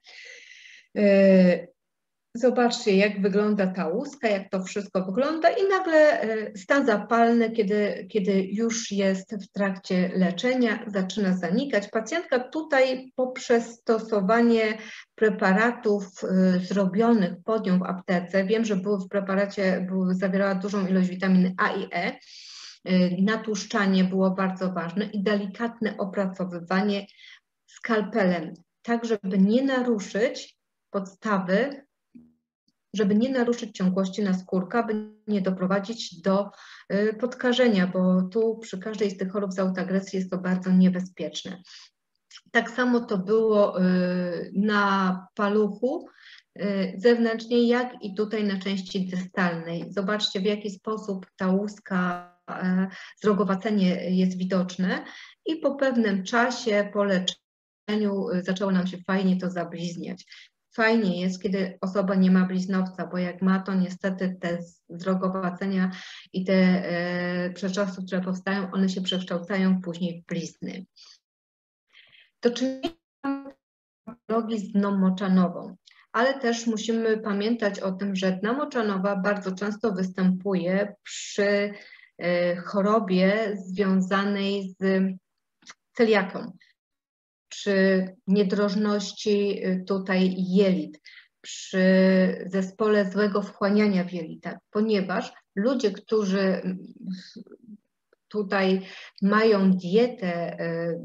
Zobaczcie, jak wygląda ta łuska, jak to wszystko wygląda i nagle stan zapalny, kiedy, kiedy już jest w trakcie leczenia, zaczyna zanikać. Pacjentka tutaj poprzez stosowanie preparatów zrobionych pod nią w aptece, wiem, że były w preparacie, były, zawierała dużą ilość witaminy A i E, natłuszczanie było bardzo ważne i delikatne opracowywanie skalpelem, tak żeby nie naruszyć podstawy, żeby nie naruszyć ciągłości naskórka, by nie doprowadzić do podkażenia, bo tu przy każdej z tych chorób z autoagresji jest to bardzo niebezpieczne. Tak samo to było na paluchu zewnętrznie, jak i tutaj na części dystalnej. Zobaczcie, w jaki sposób ta łuska, zrogowacenie jest widoczne i po pewnym czasie, po leczeniu zaczęło nam się fajnie to zabliźniać. Fajnie jest, kiedy osoba nie ma bliznowca, bo jak ma, to niestety te zrogowacenia i te e, przeczasy, które powstają, one się przekształcają później w blizny. To czynienie patologii z dną moczanową, ale też musimy pamiętać o tym, że dna moczanowa bardzo często występuje przy e, chorobie związanej z celiaką, przy niedrożności tutaj jelit, przy zespole złego wchłaniania w jelitach, ponieważ ludzie, którzy tutaj mają dietę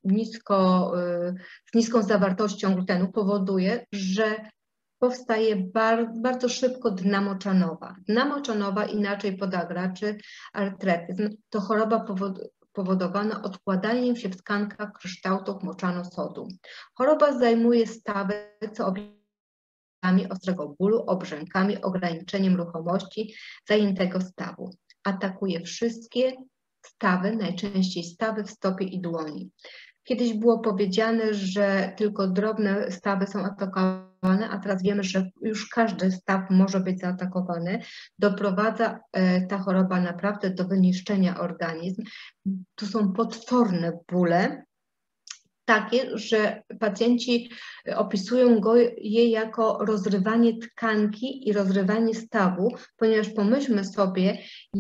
nisko, z niską zawartością glutenu powoduje, że powstaje bar, bardzo szybko dna moczanowa. Dna moczanowa, inaczej podagra czy artretyzm, to choroba powod, powodowana odkładaniem się w tkankach kryształtów moczanosodu. Choroba zajmuje stawy, co objawami ostrego bólu, obrzękami, ograniczeniem ruchomości zajętego stawu. Atakuje wszystkie stawy, najczęściej stawy w stopie i dłoni. Kiedyś było powiedziane, że tylko drobne stawy są atakowane, a teraz wiemy, że już każdy staw może być zaatakowany. Doprowadza ta choroba naprawdę do wyniszczenia organizmu. Tu są potworne bóle, takie, że pacjenci opisują go, je jako rozrywanie tkanki i rozrywanie stawu, ponieważ pomyślmy sobie,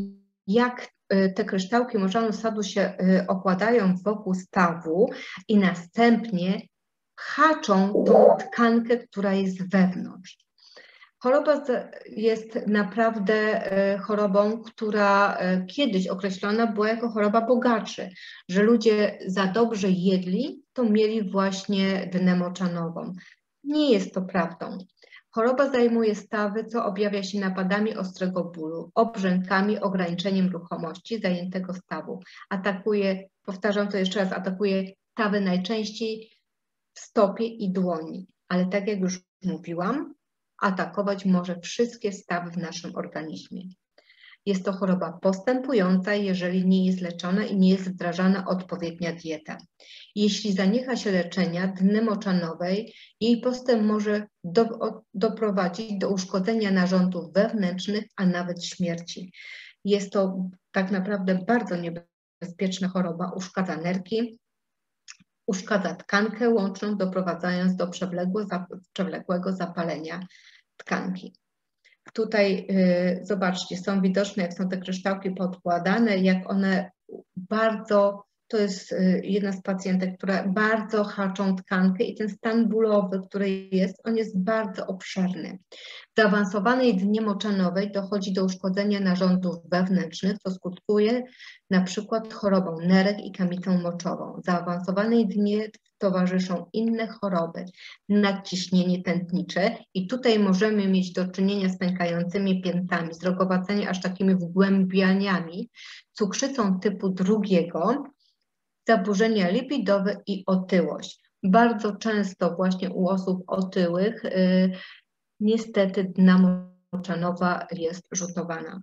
jak te kryształki moczanosodu się okładają wokół stawu i następnie haczą tą tkankę, która jest wewnątrz. Choroba jest naprawdę chorobą, która kiedyś określona była jako choroba bogaczy, że ludzie za dobrze jedli, to mieli właśnie dnę moczanową. Nie jest to prawdą. Choroba zajmuje stawy, co objawia się napadami ostrego bólu, obrzękami, ograniczeniem ruchomości zajętego stawu. Atakuje, powtarzam to jeszcze raz, atakuje stawy najczęściej w stopie i dłoni, ale tak jak już mówiłam, atakować może wszystkie stawy w naszym organizmie. Jest to choroba postępująca, jeżeli nie jest leczona i nie jest wdrażana odpowiednia dieta. Jeśli zaniecha się leczenia dny moczanowej, jej postęp może do, doprowadzić do uszkodzenia narządów wewnętrznych, a nawet śmierci. Jest to tak naprawdę bardzo niebezpieczna choroba, uszkadza nerki, uszkadza tkankę łączną, doprowadzając do przewlekłego zapalenia tkanki. Tutaj y, zobaczcie, są widoczne, jak są te kryształki podkładane, jak one bardzo, to jest y, jedna z pacjentek, która bardzo haczą tkankę i ten stan bólowy, który jest, on jest bardzo obszerny. W zaawansowanej dnie moczanowej dochodzi do uszkodzenia narządów wewnętrznych, co skutkuje na przykład chorobą nerek i kamicą moczową. W zaawansowanej dnie towarzyszą inne choroby, nadciśnienie tętnicze i tutaj możemy mieć do czynienia z pękającymi piętami, z rogowaceniem aż takimi wgłębianiami, cukrzycą typu drugiego, zaburzenia lipidowe i otyłość. Bardzo często właśnie u osób otyłych yy, niestety dna moczanowa jest rzutowana.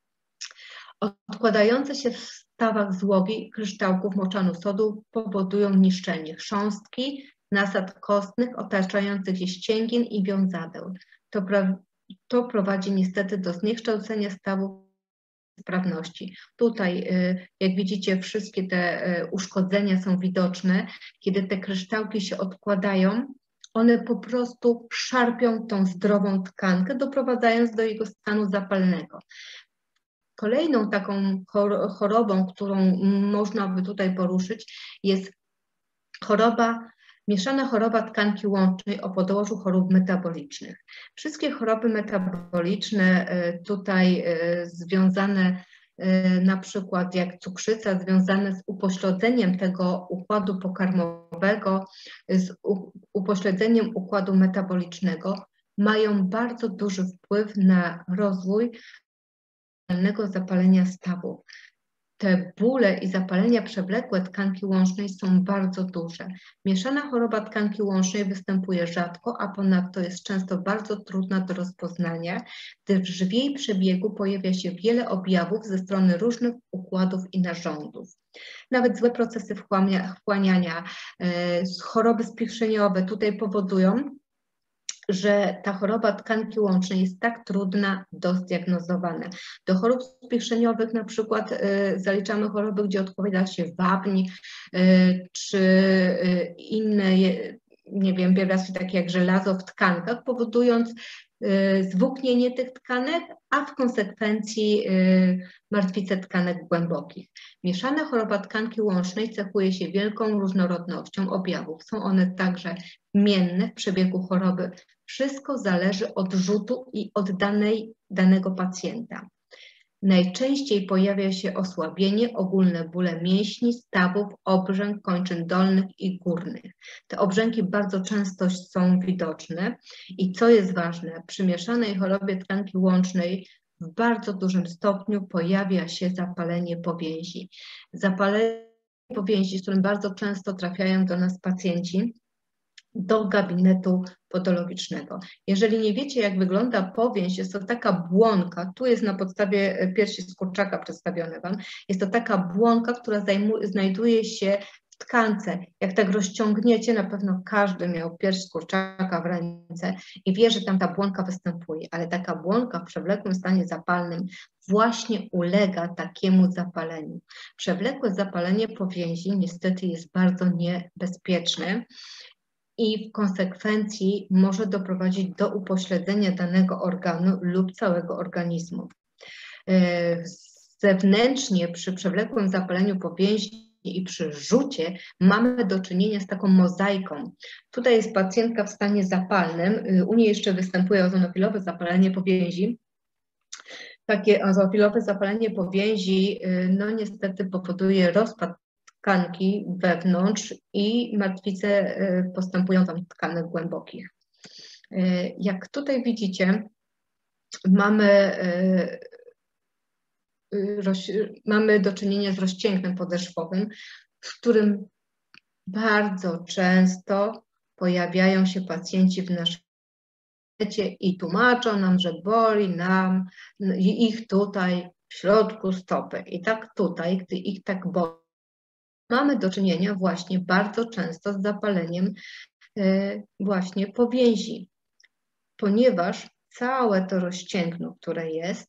Odkładające się w stawach złogi kryształków moczanosodu powodują niszczenie chrząstki, nasad kostnych otaczających je ścięgien i wiązadeł. To, to prowadzi niestety do zniekształcenia stawów sprawności. Tutaj, jak widzicie, wszystkie te uszkodzenia są widoczne. Kiedy te kryształki się odkładają, one po prostu szarpią tą zdrową tkankę, doprowadzając do jego stanu zapalnego. Kolejną taką chorobą, którą można by tutaj poruszyć, jest choroba, mieszana choroba tkanki łącznej o podłożu chorób metabolicznych. Wszystkie choroby metaboliczne tutaj związane na przykład jak cukrzyca, związane z upośledzeniem tego układu pokarmowego, z upośledzeniem układu metabolicznego, mają bardzo duży wpływ na rozwój zapalenia stawów. Te bóle i zapalenia przewlekłe tkanki łącznej są bardzo duże. Mieszana choroba tkanki łącznej występuje rzadko, a ponadto jest często bardzo trudna do rozpoznania, gdyż w jej przebiegu pojawia się wiele objawów ze strony różnych układów i narządów. Nawet złe procesy wchłaniania, choroby spiętrzeniowe tutaj powodują, że ta choroba tkanki łącznej jest tak trudna do zdiagnozowania. Do chorób spiętrzeniowych na przykład y, zaliczamy choroby, gdzie odpowiada się wapń y, czy y, inne, je, nie wiem, pierwiastki takie jak żelazo w tkankach, powodując y, zwłóknienie tych tkanek, a w konsekwencji y, martwicę tkanek głębokich. Mieszana choroba tkanki łącznej cechuje się wielką różnorodnością objawów. Są one także mienne w przebiegu choroby. Wszystko zależy od rzutu i od danej, danego pacjenta. Najczęściej pojawia się osłabienie, ogólne bóle mięśni, stawów, obrzęk, kończyn dolnych i górnych. Te obrzęki bardzo często są widoczne i co jest ważne, przy mieszanej chorobie tkanki łącznej w bardzo dużym stopniu pojawia się zapalenie powięzi. Zapalenie powięzi, z którym bardzo często trafiają do nas pacjenci do gabinetu podologicznego. Jeżeli nie wiecie, jak wygląda powięź, jest to taka błonka, tu jest na podstawie piersi z kurczaka przedstawione Wam, jest to taka błonka, która znajduje się w tkance. Jak tak rozciągniecie, na pewno każdy miał pierś z kurczaka w ręce i wie, że tam ta błonka występuje, ale taka błonka w przewlekłym stanie zapalnym właśnie ulega takiemu zapaleniu. Przewlekłe zapalenie powięzi niestety jest bardzo niebezpieczne i w konsekwencji może doprowadzić do upośledzenia danego organu lub całego organizmu. Zewnętrznie przy przewlekłym zapaleniu powięzi i przy rzucie mamy do czynienia z taką mozaiką. Tutaj jest pacjentka w stanie zapalnym, u niej jeszcze występuje eozinofilowe zapalenie powięzi. Takie eozinofilowe zapalenie powięzi no niestety powoduje rozpad tkanki wewnątrz i martwice postępują tam w tkanek głębokich. Jak tutaj widzicie, mamy, mamy do czynienia z rozcięgnem podeszwowym, w którym bardzo często pojawiają się pacjenci w naszym świecie i tłumaczą nam, że boli nam ich tutaj w środku stopy. I tak tutaj, gdy ich tak boli, mamy do czynienia właśnie bardzo często z zapaleniem właśnie powięzi, ponieważ całe to rozcięgno, które jest,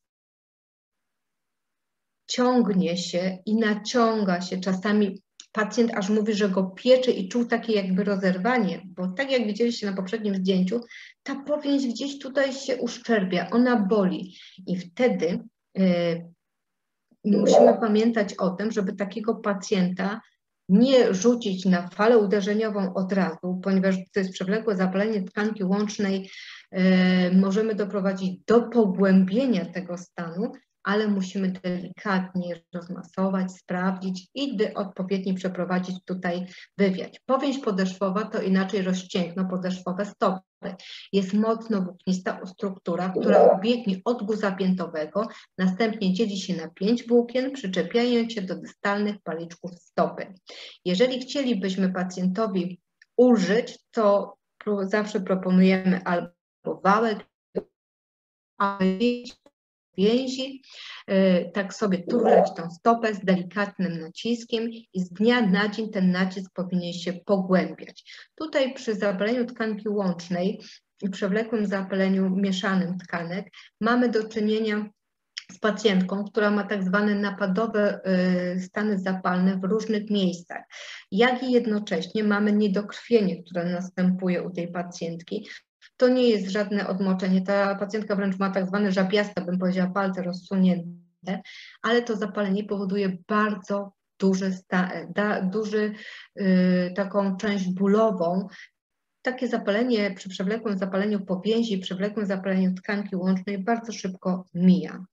ciągnie się i naciąga się. Czasami pacjent aż mówi, że go pieczy i czuł takie jakby rozerwanie, bo tak jak widzieliście na poprzednim zdjęciu, ta powięź gdzieś tutaj się uszczerbia, ona boli i wtedy yy, musimy pamiętać o tym, żeby takiego pacjenta nie rzucić na falę uderzeniową od razu, ponieważ to jest przewlekłe zapalenie tkanki łącznej, yy, możemy doprowadzić do pogłębienia tego stanu, ale musimy delikatnie rozmasować, sprawdzić i gdy odpowiednio przeprowadzić tutaj wywiad. Powięź podeszwowa to inaczej rozcięgno podeszwowe stopy. Jest mocno włóknista struktura, która obiegnie od guza piętowego, następnie dzieli się na pięć włókien, przyczepiając się do dystalnych paliczków stopy. Jeżeli chcielibyśmy pacjentowi ulżyć, to zawsze proponujemy albo wałek, albo więzi, tak sobie turlać tą stopę z delikatnym naciskiem i z dnia na dzień ten nacisk powinien się pogłębiać. Tutaj przy zapaleniu tkanki łącznej i przewlekłym zapaleniu mieszanym tkanek mamy do czynienia z pacjentką, która ma tak zwane napadowe stany zapalne w różnych miejscach, jak i jednocześnie mamy niedokrwienie, które następuje u tej pacjentki. To nie jest żadne odmoczenie, ta pacjentka wręcz ma tak zwane żabiaste, bym powiedziała, palce rozsunięte, ale to zapalenie powoduje bardzo duży, da, duży yy, taką część bólową. Takie zapalenie przy przewlekłym zapaleniu powięzi, przewlekłym zapaleniu tkanki łącznej bardzo szybko mija.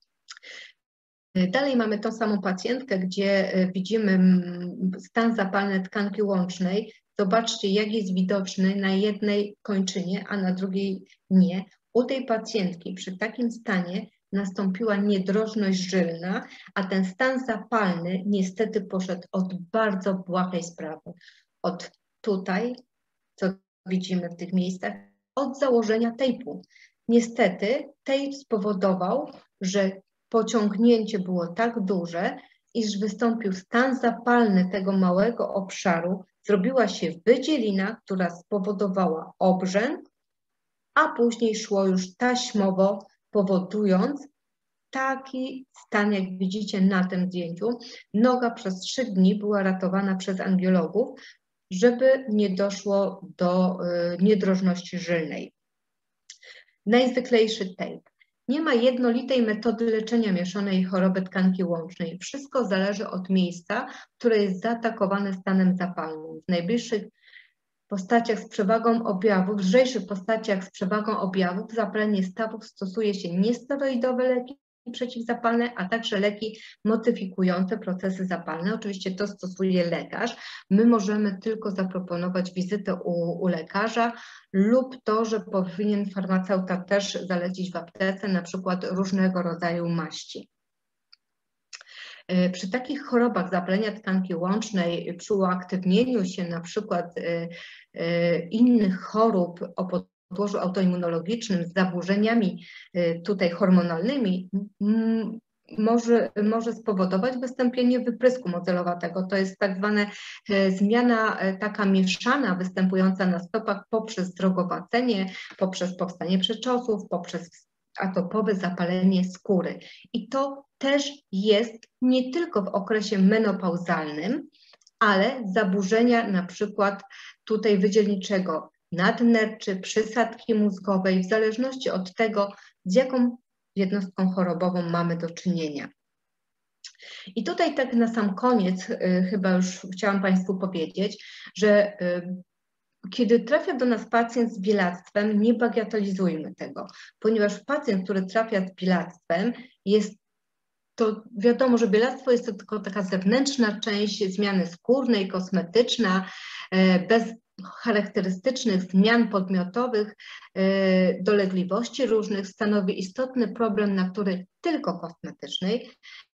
Dalej mamy tą samą pacjentkę, gdzie widzimy stan zapalny tkanki łącznej. Zobaczcie, jak jest widoczny na jednej kończynie, a na drugiej nie. U tej pacjentki przy takim stanie nastąpiła niedrożność żylna, a ten stan zapalny niestety poszedł od bardzo błahej sprawy. Od tutaj, co widzimy w tych miejscach, od założenia tejpu. Niestety tejp spowodował, że pociągnięcie było tak duże, iż wystąpił stan zapalny tego małego obszaru, zrobiła się wydzielina, która spowodowała obrzęk, a później szło już taśmowo, powodując taki stan, jak widzicie na tym zdjęciu. Noga przez trzy dni była ratowana przez angiologów, żeby nie doszło do y, niedrożności żylnej. Najzwyklejszy tejp. Nie ma jednolitej metody leczenia mieszanej choroby tkanki łącznej. Wszystko zależy od miejsca, które jest zaatakowane stanem zapalnym. W najbliższych postaciach z przewagą objawów, w lżejszych postaciach z przewagą objawów, zapalenie stawów stosuje się niesteroidowe leki, przeciwzapalne, a także leki modyfikujące procesy zapalne. Oczywiście to stosuje lekarz. My możemy tylko zaproponować wizytę u, u lekarza lub to, że powinien farmaceuta też zalecić w aptece na przykład różnego rodzaju maści. Przy takich chorobach zapalenia tkanki łącznej, przy uaktywnieniu się na przykład innych chorób o podłożu autoimmunologicznym z zaburzeniami tutaj hormonalnymi, może, może spowodować wystąpienie wyprysku modelowatego. To jest tak zwana zmiana taka mieszana występująca na stopach poprzez drogowacenie, poprzez powstanie przeczosów, poprzez atopowe zapalenie skóry. I to też jest nie tylko w okresie menopauzalnym, ale zaburzenia na przykład tutaj wydzielniczego nadnerczy, przysadki mózgowej, w zależności od tego, z jaką jednostką chorobową mamy do czynienia. I tutaj tak na sam koniec y, chyba już chciałam Państwu powiedzieć, że y, kiedy trafia do nas pacjent z bielactwem, nie bagatelizujmy tego, ponieważ pacjent, który trafia z bielactwem, jest to wiadomo, że bielactwo jest to tylko taka zewnętrzna część zmiany skórnej, kosmetyczna, bez charakterystycznych zmian podmiotowych, dolegliwości różnych, stanowi istotny problem natury tylko kosmetycznej.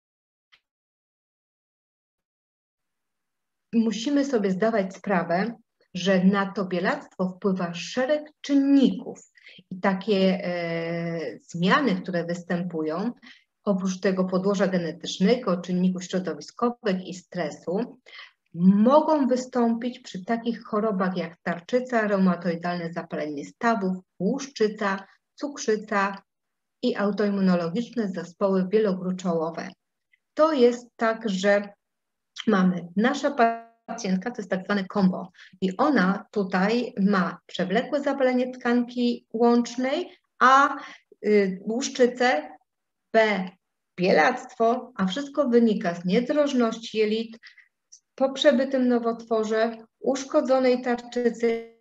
Musimy sobie zdawać sprawę, że na to bielactwo wpływa szereg czynników i takie e, zmiany, które występują, oprócz tego podłoża genetycznego, czynników środowiskowych i stresu, mogą wystąpić przy takich chorobach jak tarczyca, reumatoidalne zapalenie stawów, łuszczyca, cukrzyca i autoimmunologiczne zespoły wielogruczołowe. To jest tak, że mamy nasza pacjentka, to jest tak zwane kombo i ona tutaj ma przewlekłe zapalenie tkanki łącznej, a y, łuszczycę, B, bielactwo, a wszystko wynika z niedrożności jelit, po przebytym nowotworze, uszkodzonej tarczycy.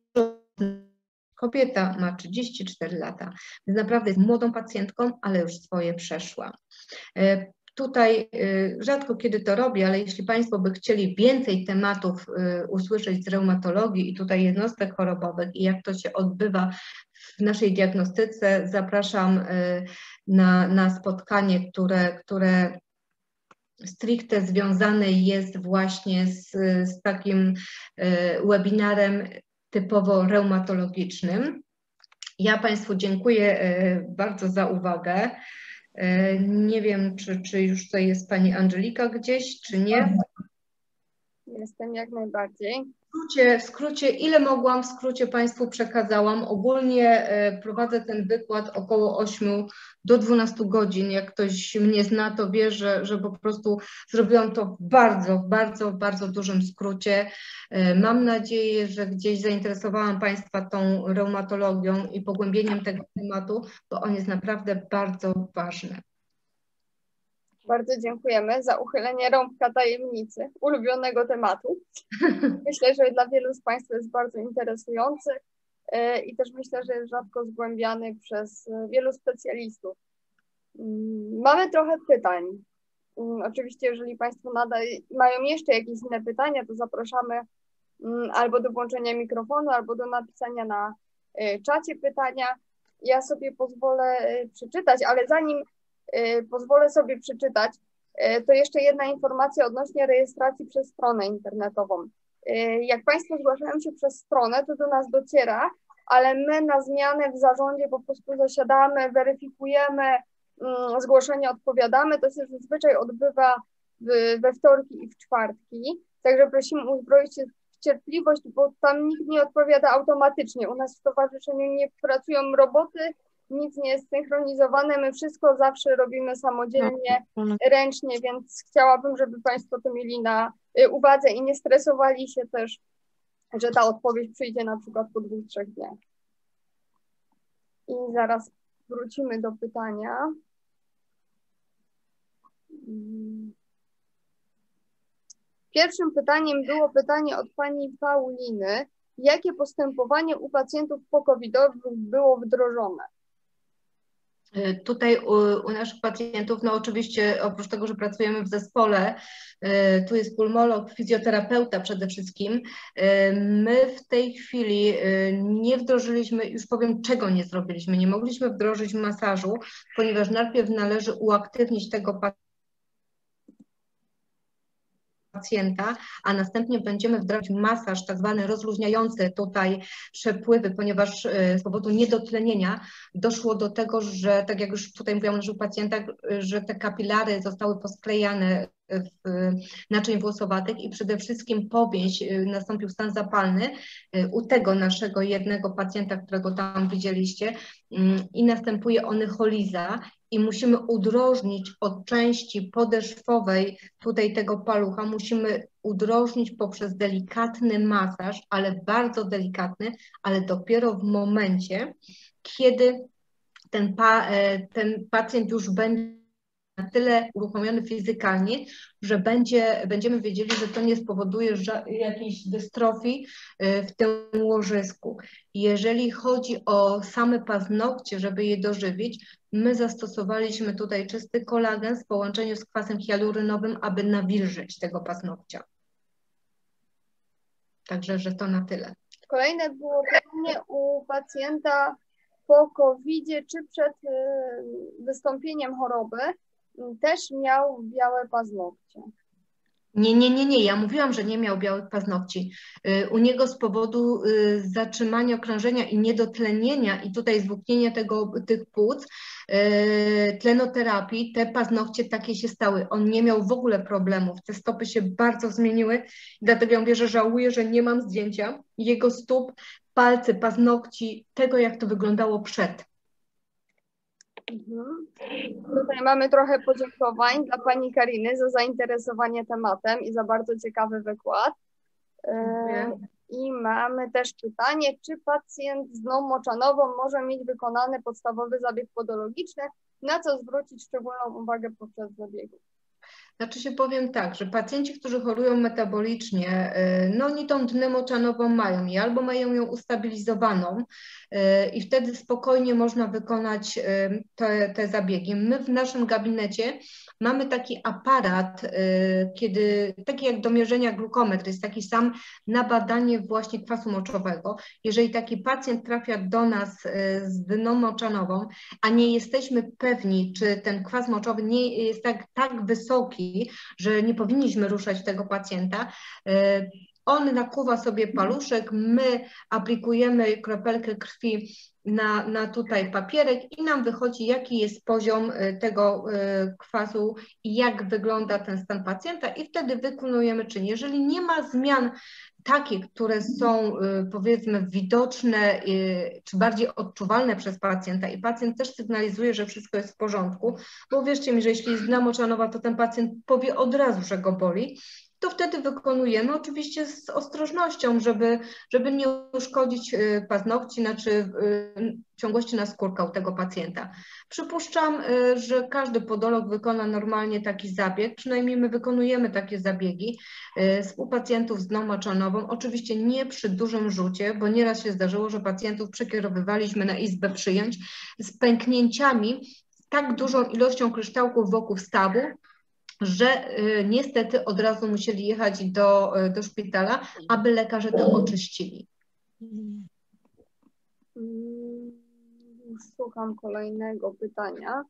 Kobieta ma trzydzieści cztery lata, więc naprawdę jest młodą pacjentką, ale już swoje przeszła. Tutaj rzadko kiedy to robię, ale jeśli Państwo by chcieli więcej tematów usłyszeć z reumatologii i tutaj jednostek chorobowych i jak to się odbywa w naszej diagnostyce, zapraszam na, na spotkanie, które, które stricte związane jest właśnie z, z takim webinarem typowo reumatologicznym. Ja Państwu dziękuję bardzo za uwagę. Nie wiem, czy, czy już tutaj jest Pani Angelika gdzieś, czy nie? Jestem jak najbardziej. W skrócie, w skrócie, ile mogłam, w skrócie Państwu przekazałam. Ogólnie prowadzę ten wykład około ośmiu do dwunastu godzin. Jak ktoś mnie zna, to wie, że, że po prostu zrobiłam to w bardzo, bardzo, bardzo dużym skrócie. Mam nadzieję, że gdzieś zainteresowałam Państwa tą reumatologią i pogłębieniem tego tematu, bo on jest naprawdę bardzo ważny. Bardzo dziękujemy za uchylenie rąbka tajemnicy, ulubionego tematu. Myślę, że dla wielu z Państwa jest bardzo interesujący i też myślę, że jest rzadko zgłębiany przez wielu specjalistów. Mamy trochę pytań. Oczywiście, jeżeli Państwo nadal mają jeszcze jakieś inne pytania, to zapraszamy albo do włączenia mikrofonu, albo do napisania na czacie pytania. Ja sobie pozwolę przeczytać, ale zanim pozwolę sobie przeczytać, to jeszcze jedna informacja odnośnie rejestracji przez stronę internetową. Jak Państwo zgłaszają się przez stronę, to do nas dociera, ale my na zmianę w zarządzie po prostu zasiadamy, weryfikujemy zgłoszenia, odpowiadamy. To się zazwyczaj odbywa w, we wtorki i w czwartki, także prosimy uzbroić się w cierpliwość, bo tam nikt nie odpowiada automatycznie. U nas w stowarzyszeniu nie pracują roboty, nic nie jest synchronizowane, my wszystko zawsze robimy samodzielnie, ręcznie, więc chciałabym, żeby Państwo to mieli na uwadze i nie stresowali się też, że ta odpowiedź przyjdzie na przykład po dwóch, trzech dniach. I zaraz wrócimy do pytania. Pierwszym pytaniem było pytanie od pani Pauliny. Jakie postępowanie u pacjentów pokowidowych było wdrożone? Tutaj u, u naszych pacjentów, no oczywiście oprócz tego, że pracujemy w zespole, tu jest pulmolog, fizjoterapeuta przede wszystkim, my w tej chwili nie wdrożyliśmy, już powiem czego nie zrobiliśmy, nie mogliśmy wdrożyć masażu, ponieważ najpierw należy uaktywnić tego pacjenta, pacjenta, a następnie będziemy wdrażać masaż tak zwany rozluźniający tutaj przepływy, ponieważ z powodu niedotlenienia doszło do tego, że tak jak już tutaj mówiłam o naszych pacjentach, że te kapilary zostały posklejane w naczyń włosowatych i przede wszystkim powięź, nastąpił stan zapalny u tego naszego jednego pacjenta, którego tam widzieliście i następuje onycholiza i musimy udrożnić od części podeszwowej tutaj tego palucha, musimy udrożnić poprzez delikatny masaż, ale bardzo delikatny, ale dopiero w momencie, kiedy ten, pa, ten pacjent już będzie na tyle uruchomiony fizykalnie, że będzie, będziemy wiedzieli, że to nie spowoduje jakiejś dystrofii w tym łożysku. Jeżeli chodzi o same paznokcie, żeby je dożywić, my zastosowaliśmy tutaj czysty kolagen w połączeniu z kwasem hialurynowym, aby nawilżyć tego paznokcia. Także, że to na tyle. Kolejne było pytanie u pacjenta po kowidzie, czy przed wystąpieniem choroby też miał białe paznokcie. Nie, nie, nie, nie. Ja mówiłam, że nie miał białych paznokci. U niego z powodu zatrzymania okrążenia i niedotlenienia i tutaj zwłóknienia tego, tych płuc, tlenoterapii, te paznokcie takie się stały. On nie miał w ogóle problemów. Te stopy się bardzo zmieniły. Dlatego ja mówię, że żałuję, że nie mam zdjęcia jego stóp, palce, paznokci, tego jak to wyglądało przed. Mhm. Tutaj mamy trochę podziękowań dla pani Kariny za zainteresowanie tematem i za bardzo ciekawy wykład. Dziękuję. I mamy też pytanie, czy pacjent z dną moczanową może mieć wykonany podstawowy zabieg podologiczny, na co zwrócić szczególną uwagę podczas zabiegu? Znaczy się powiem tak, że pacjenci, którzy chorują metabolicznie, no oni tą dnę moczanową mają i albo mają ją ustabilizowaną i wtedy spokojnie można wykonać te, te zabiegi. My w naszym gabinecie mamy taki aparat, kiedy, taki jak do mierzenia glukometr, jest taki sam na badanie właśnie kwasu moczowego. Jeżeli taki pacjent trafia do nas z dną moczanową, a nie jesteśmy pewni, czy ten kwas moczowy nie jest tak, tak wysoki, że nie powinniśmy ruszać tego pacjenta, on nakuwa sobie paluszek, my aplikujemy kropelkę krwi na, na tutaj papierek i nam wychodzi, jaki jest poziom tego kwasu i jak wygląda ten stan pacjenta i wtedy wykonujemy czyn. Jeżeli nie ma zmian takie, które są powiedzmy widoczne czy bardziej odczuwalne przez pacjenta i pacjent też sygnalizuje, że wszystko jest w porządku, bo wierzcie mi, że jeśli jest dna moczanowa, to ten pacjent powie od razu, że go boli, to wtedy wykonujemy oczywiście z ostrożnością, żeby, żeby nie uszkodzić paznokci, znaczy ciągłości naskórka u tego pacjenta. Przypuszczam, że każdy podolog wykona normalnie taki zabieg, przynajmniej my wykonujemy takie zabiegi u pacjentów z dną moczanową, oczywiście nie przy dużym rzucie, bo nieraz się zdarzyło, że pacjentów przekierowywaliśmy na izbę przyjęć z pęknięciami, z tak dużą ilością kryształków wokół stawu, że y, niestety od razu musieli jechać do, y, do szpitala, aby lekarze to oczyścili. Szukam kolejnego pytania.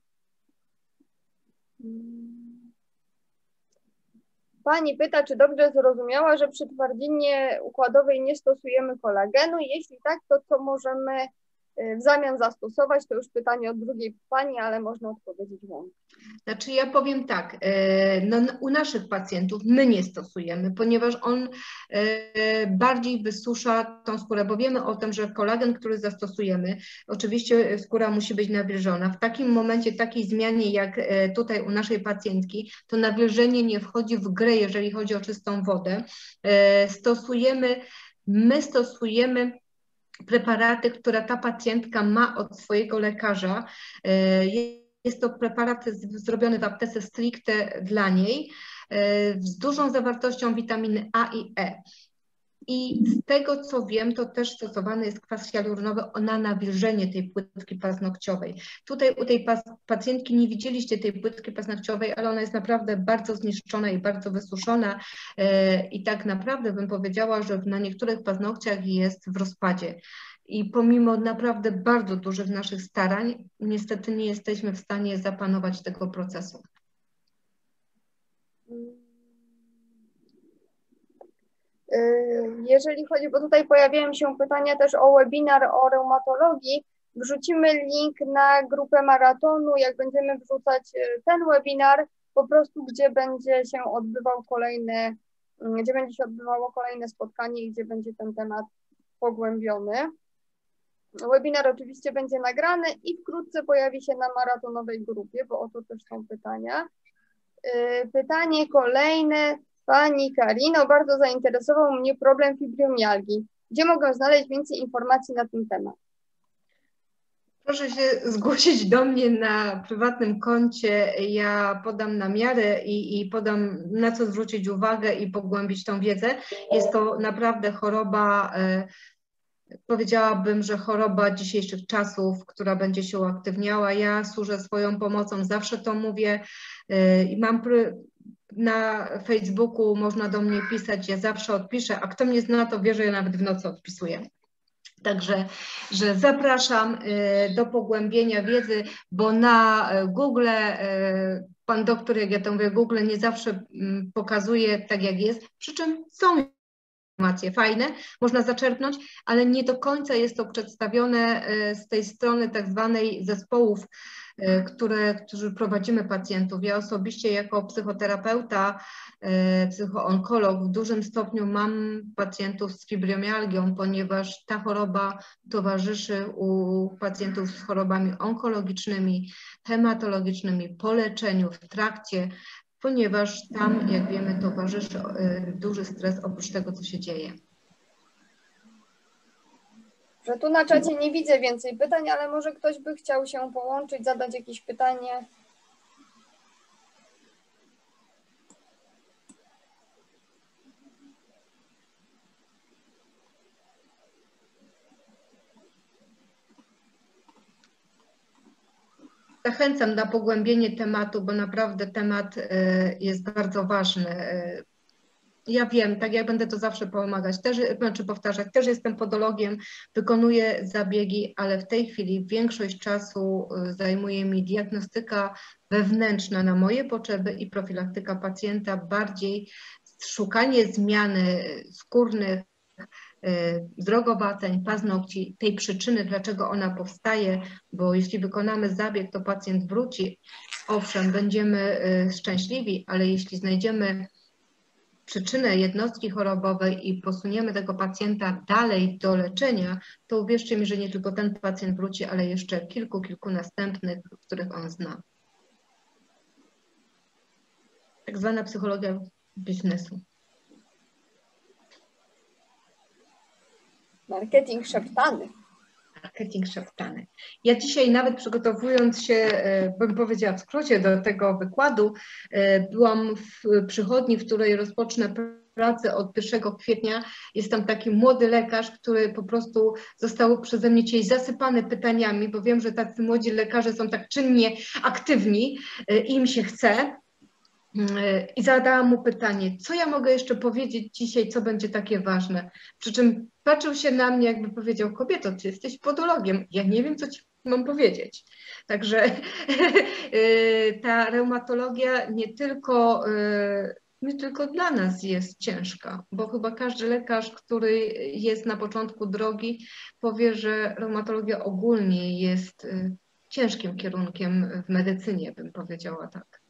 Pani pyta, czy dobrze zrozumiała, że przy twardzinie układowej nie stosujemy kolagenu? Jeśli tak, to co możemy w zamian zastosować? To już pytanie od drugiej pani, ale można odpowiedzieć łącznie. Znaczy ja powiem tak, no, u naszych pacjentów my nie stosujemy, ponieważ on bardziej wysusza tą skórę, bo wiemy o tym, że kolagen, który zastosujemy, oczywiście skóra musi być nawilżona. W takim momencie, takiej zmianie jak tutaj u naszej pacjentki, to nawilżenie nie wchodzi w grę, jeżeli chodzi o czystą wodę. Stosujemy, my stosujemy preparaty, które ta pacjentka ma od swojego lekarza. Jest to preparat zrobiony w aptece stricte dla niej z dużą zawartością witaminy A i E. I z tego, co wiem, to też stosowany jest kwas hialuronowy na nawilżenie tej płytki paznokciowej. Tutaj u tej pacjentki nie widzieliście tej płytki paznokciowej, ale ona jest naprawdę bardzo zniszczona i bardzo wysuszona i tak naprawdę bym powiedziała, że na niektórych paznokciach jest w rozpadzie. I pomimo naprawdę bardzo dużych naszych starań, niestety nie jesteśmy w stanie zapanować tego procesu. Jeżeli chodzi, bo tutaj pojawiają się pytania też o webinar o reumatologii, wrzucimy link na grupę maratonu, jak będziemy wrzucać ten webinar, po prostu gdzie będzie się odbywał kolejny, gdzie będzie się odbywało kolejne spotkanie i gdzie będzie ten temat pogłębiony. Webinar oczywiście będzie nagrany i wkrótce pojawi się na maratonowej grupie, bo o to też są pytania. Pytanie kolejne. Pani Karino, bardzo zainteresował mnie problem fibromialgii. Gdzie mogę znaleźć więcej informacji na ten temat? Proszę się zgłosić do mnie na prywatnym koncie. Ja podam namiary i, i podam, na co zwrócić uwagę i pogłębić tą wiedzę. Jest to naprawdę choroba, e, powiedziałabym, że choroba dzisiejszych czasów, która będzie się uaktywniała. Ja służę swoją pomocą, zawsze to mówię e, i mam... Pr na Facebooku można do mnie pisać, ja zawsze odpiszę, a kto mnie zna, to wie, że ja nawet w nocy odpisuję. Także że zapraszam do pogłębienia wiedzy, bo na Google, pan doktor, jak ja to mówię, Google nie zawsze pokazuje tak, jak jest, przy czym są informacje fajne, można zaczerpnąć, ale nie do końca jest to przedstawione z tej strony tak zwanej zespołów, które, którzy prowadzimy pacjentów. Ja osobiście jako psychoterapeuta, psychoonkolog w dużym stopniu mam pacjentów z fibromialgią, ponieważ ta choroba towarzyszy u pacjentów z chorobami onkologicznymi, hematologicznymi, po leczeniu, w trakcie, ponieważ tam, jak wiemy, towarzyszy duży stres oprócz tego, co się dzieje. Że tu na czacie nie widzę więcej pytań, ale może ktoś by chciał się połączyć, zadać jakieś pytanie. Zachęcam na pogłębienie tematu, bo naprawdę temat jest bardzo ważny. Ja wiem, tak jak będę to zawsze pomagać, też, znaczy powtarzać, też jestem podologiem, wykonuję zabiegi, ale w tej chwili większość czasu zajmuje mi diagnostyka wewnętrzna na moje potrzeby i profilaktyka pacjenta, bardziej szukanie zmiany skórnych, zdrogowateń, paznokci, tej przyczyny, dlaczego ona powstaje, bo jeśli wykonamy zabieg, to pacjent wróci, owszem, będziemy szczęśliwi, ale jeśli znajdziemy przyczynę jednostki chorobowej i posuniemy tego pacjenta dalej do leczenia, to uwierzcie mi, że nie tylko ten pacjent wróci, ale jeszcze kilku, kilku następnych, których on zna. Tak zwana psychologia biznesu. Marketing szeptany. Marketing szeptany. Ja dzisiaj nawet przygotowując się, bym powiedziała w skrócie do tego wykładu, byłam w przychodni, w której rozpocznę pracę od pierwszego kwietnia. Jest tam taki młody lekarz, który po prostu został przeze mnie dzisiaj zasypany pytaniami, bo wiem, że tacy młodzi lekarze są tak czynnie aktywni i im się chce. I zadałam mu pytanie, co ja mogę jeszcze powiedzieć dzisiaj, co będzie takie ważne. Przy czym patrzył się na mnie, jakby powiedział, kobieto, ty jesteś podologiem, ja nie wiem, co ci mam powiedzieć. Także ta reumatologia nie tylko, nie tylko dla nas jest ciężka, bo chyba każdy lekarz, który jest na początku drogi, powie, że reumatologia ogólnie jest ciężkim kierunkiem w medycynie, bym powiedziała tak.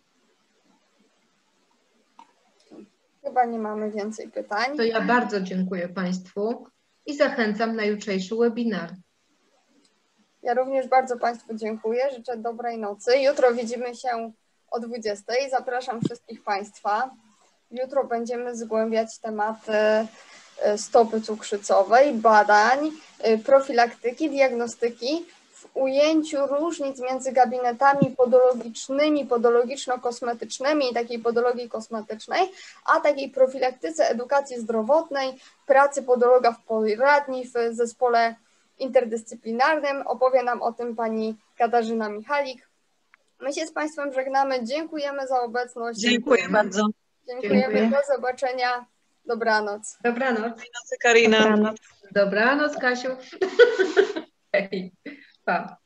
Chyba nie mamy więcej pytań. To ja bardzo dziękuję Państwu i zachęcam na jutrzejszy webinar. Ja również bardzo Państwu dziękuję. Życzę dobrej nocy. Jutro widzimy się o dwudziestej. Zapraszam wszystkich Państwa. Jutro będziemy zgłębiać tematy stopy cukrzycowej, badań, profilaktyki, diagnostyki w w ujęciu różnic między gabinetami podologicznymi, podologiczno-kosmetycznymi i takiej podologii kosmetycznej, a takiej profilaktyce edukacji zdrowotnej, pracy podologa w poradni, w zespole interdyscyplinarnym. Opowie nam o tym pani Katarzyna Michalik. My się z Państwem żegnamy. Dziękujemy za obecność. Dziękuję bardzo. Dziękujemy. Dziękuję. Do zobaczenia. Dobranoc. Dobranoc. Dobranoc, Karina. Dobranoc. Dobranoc, Kasiu. Hej. Pa.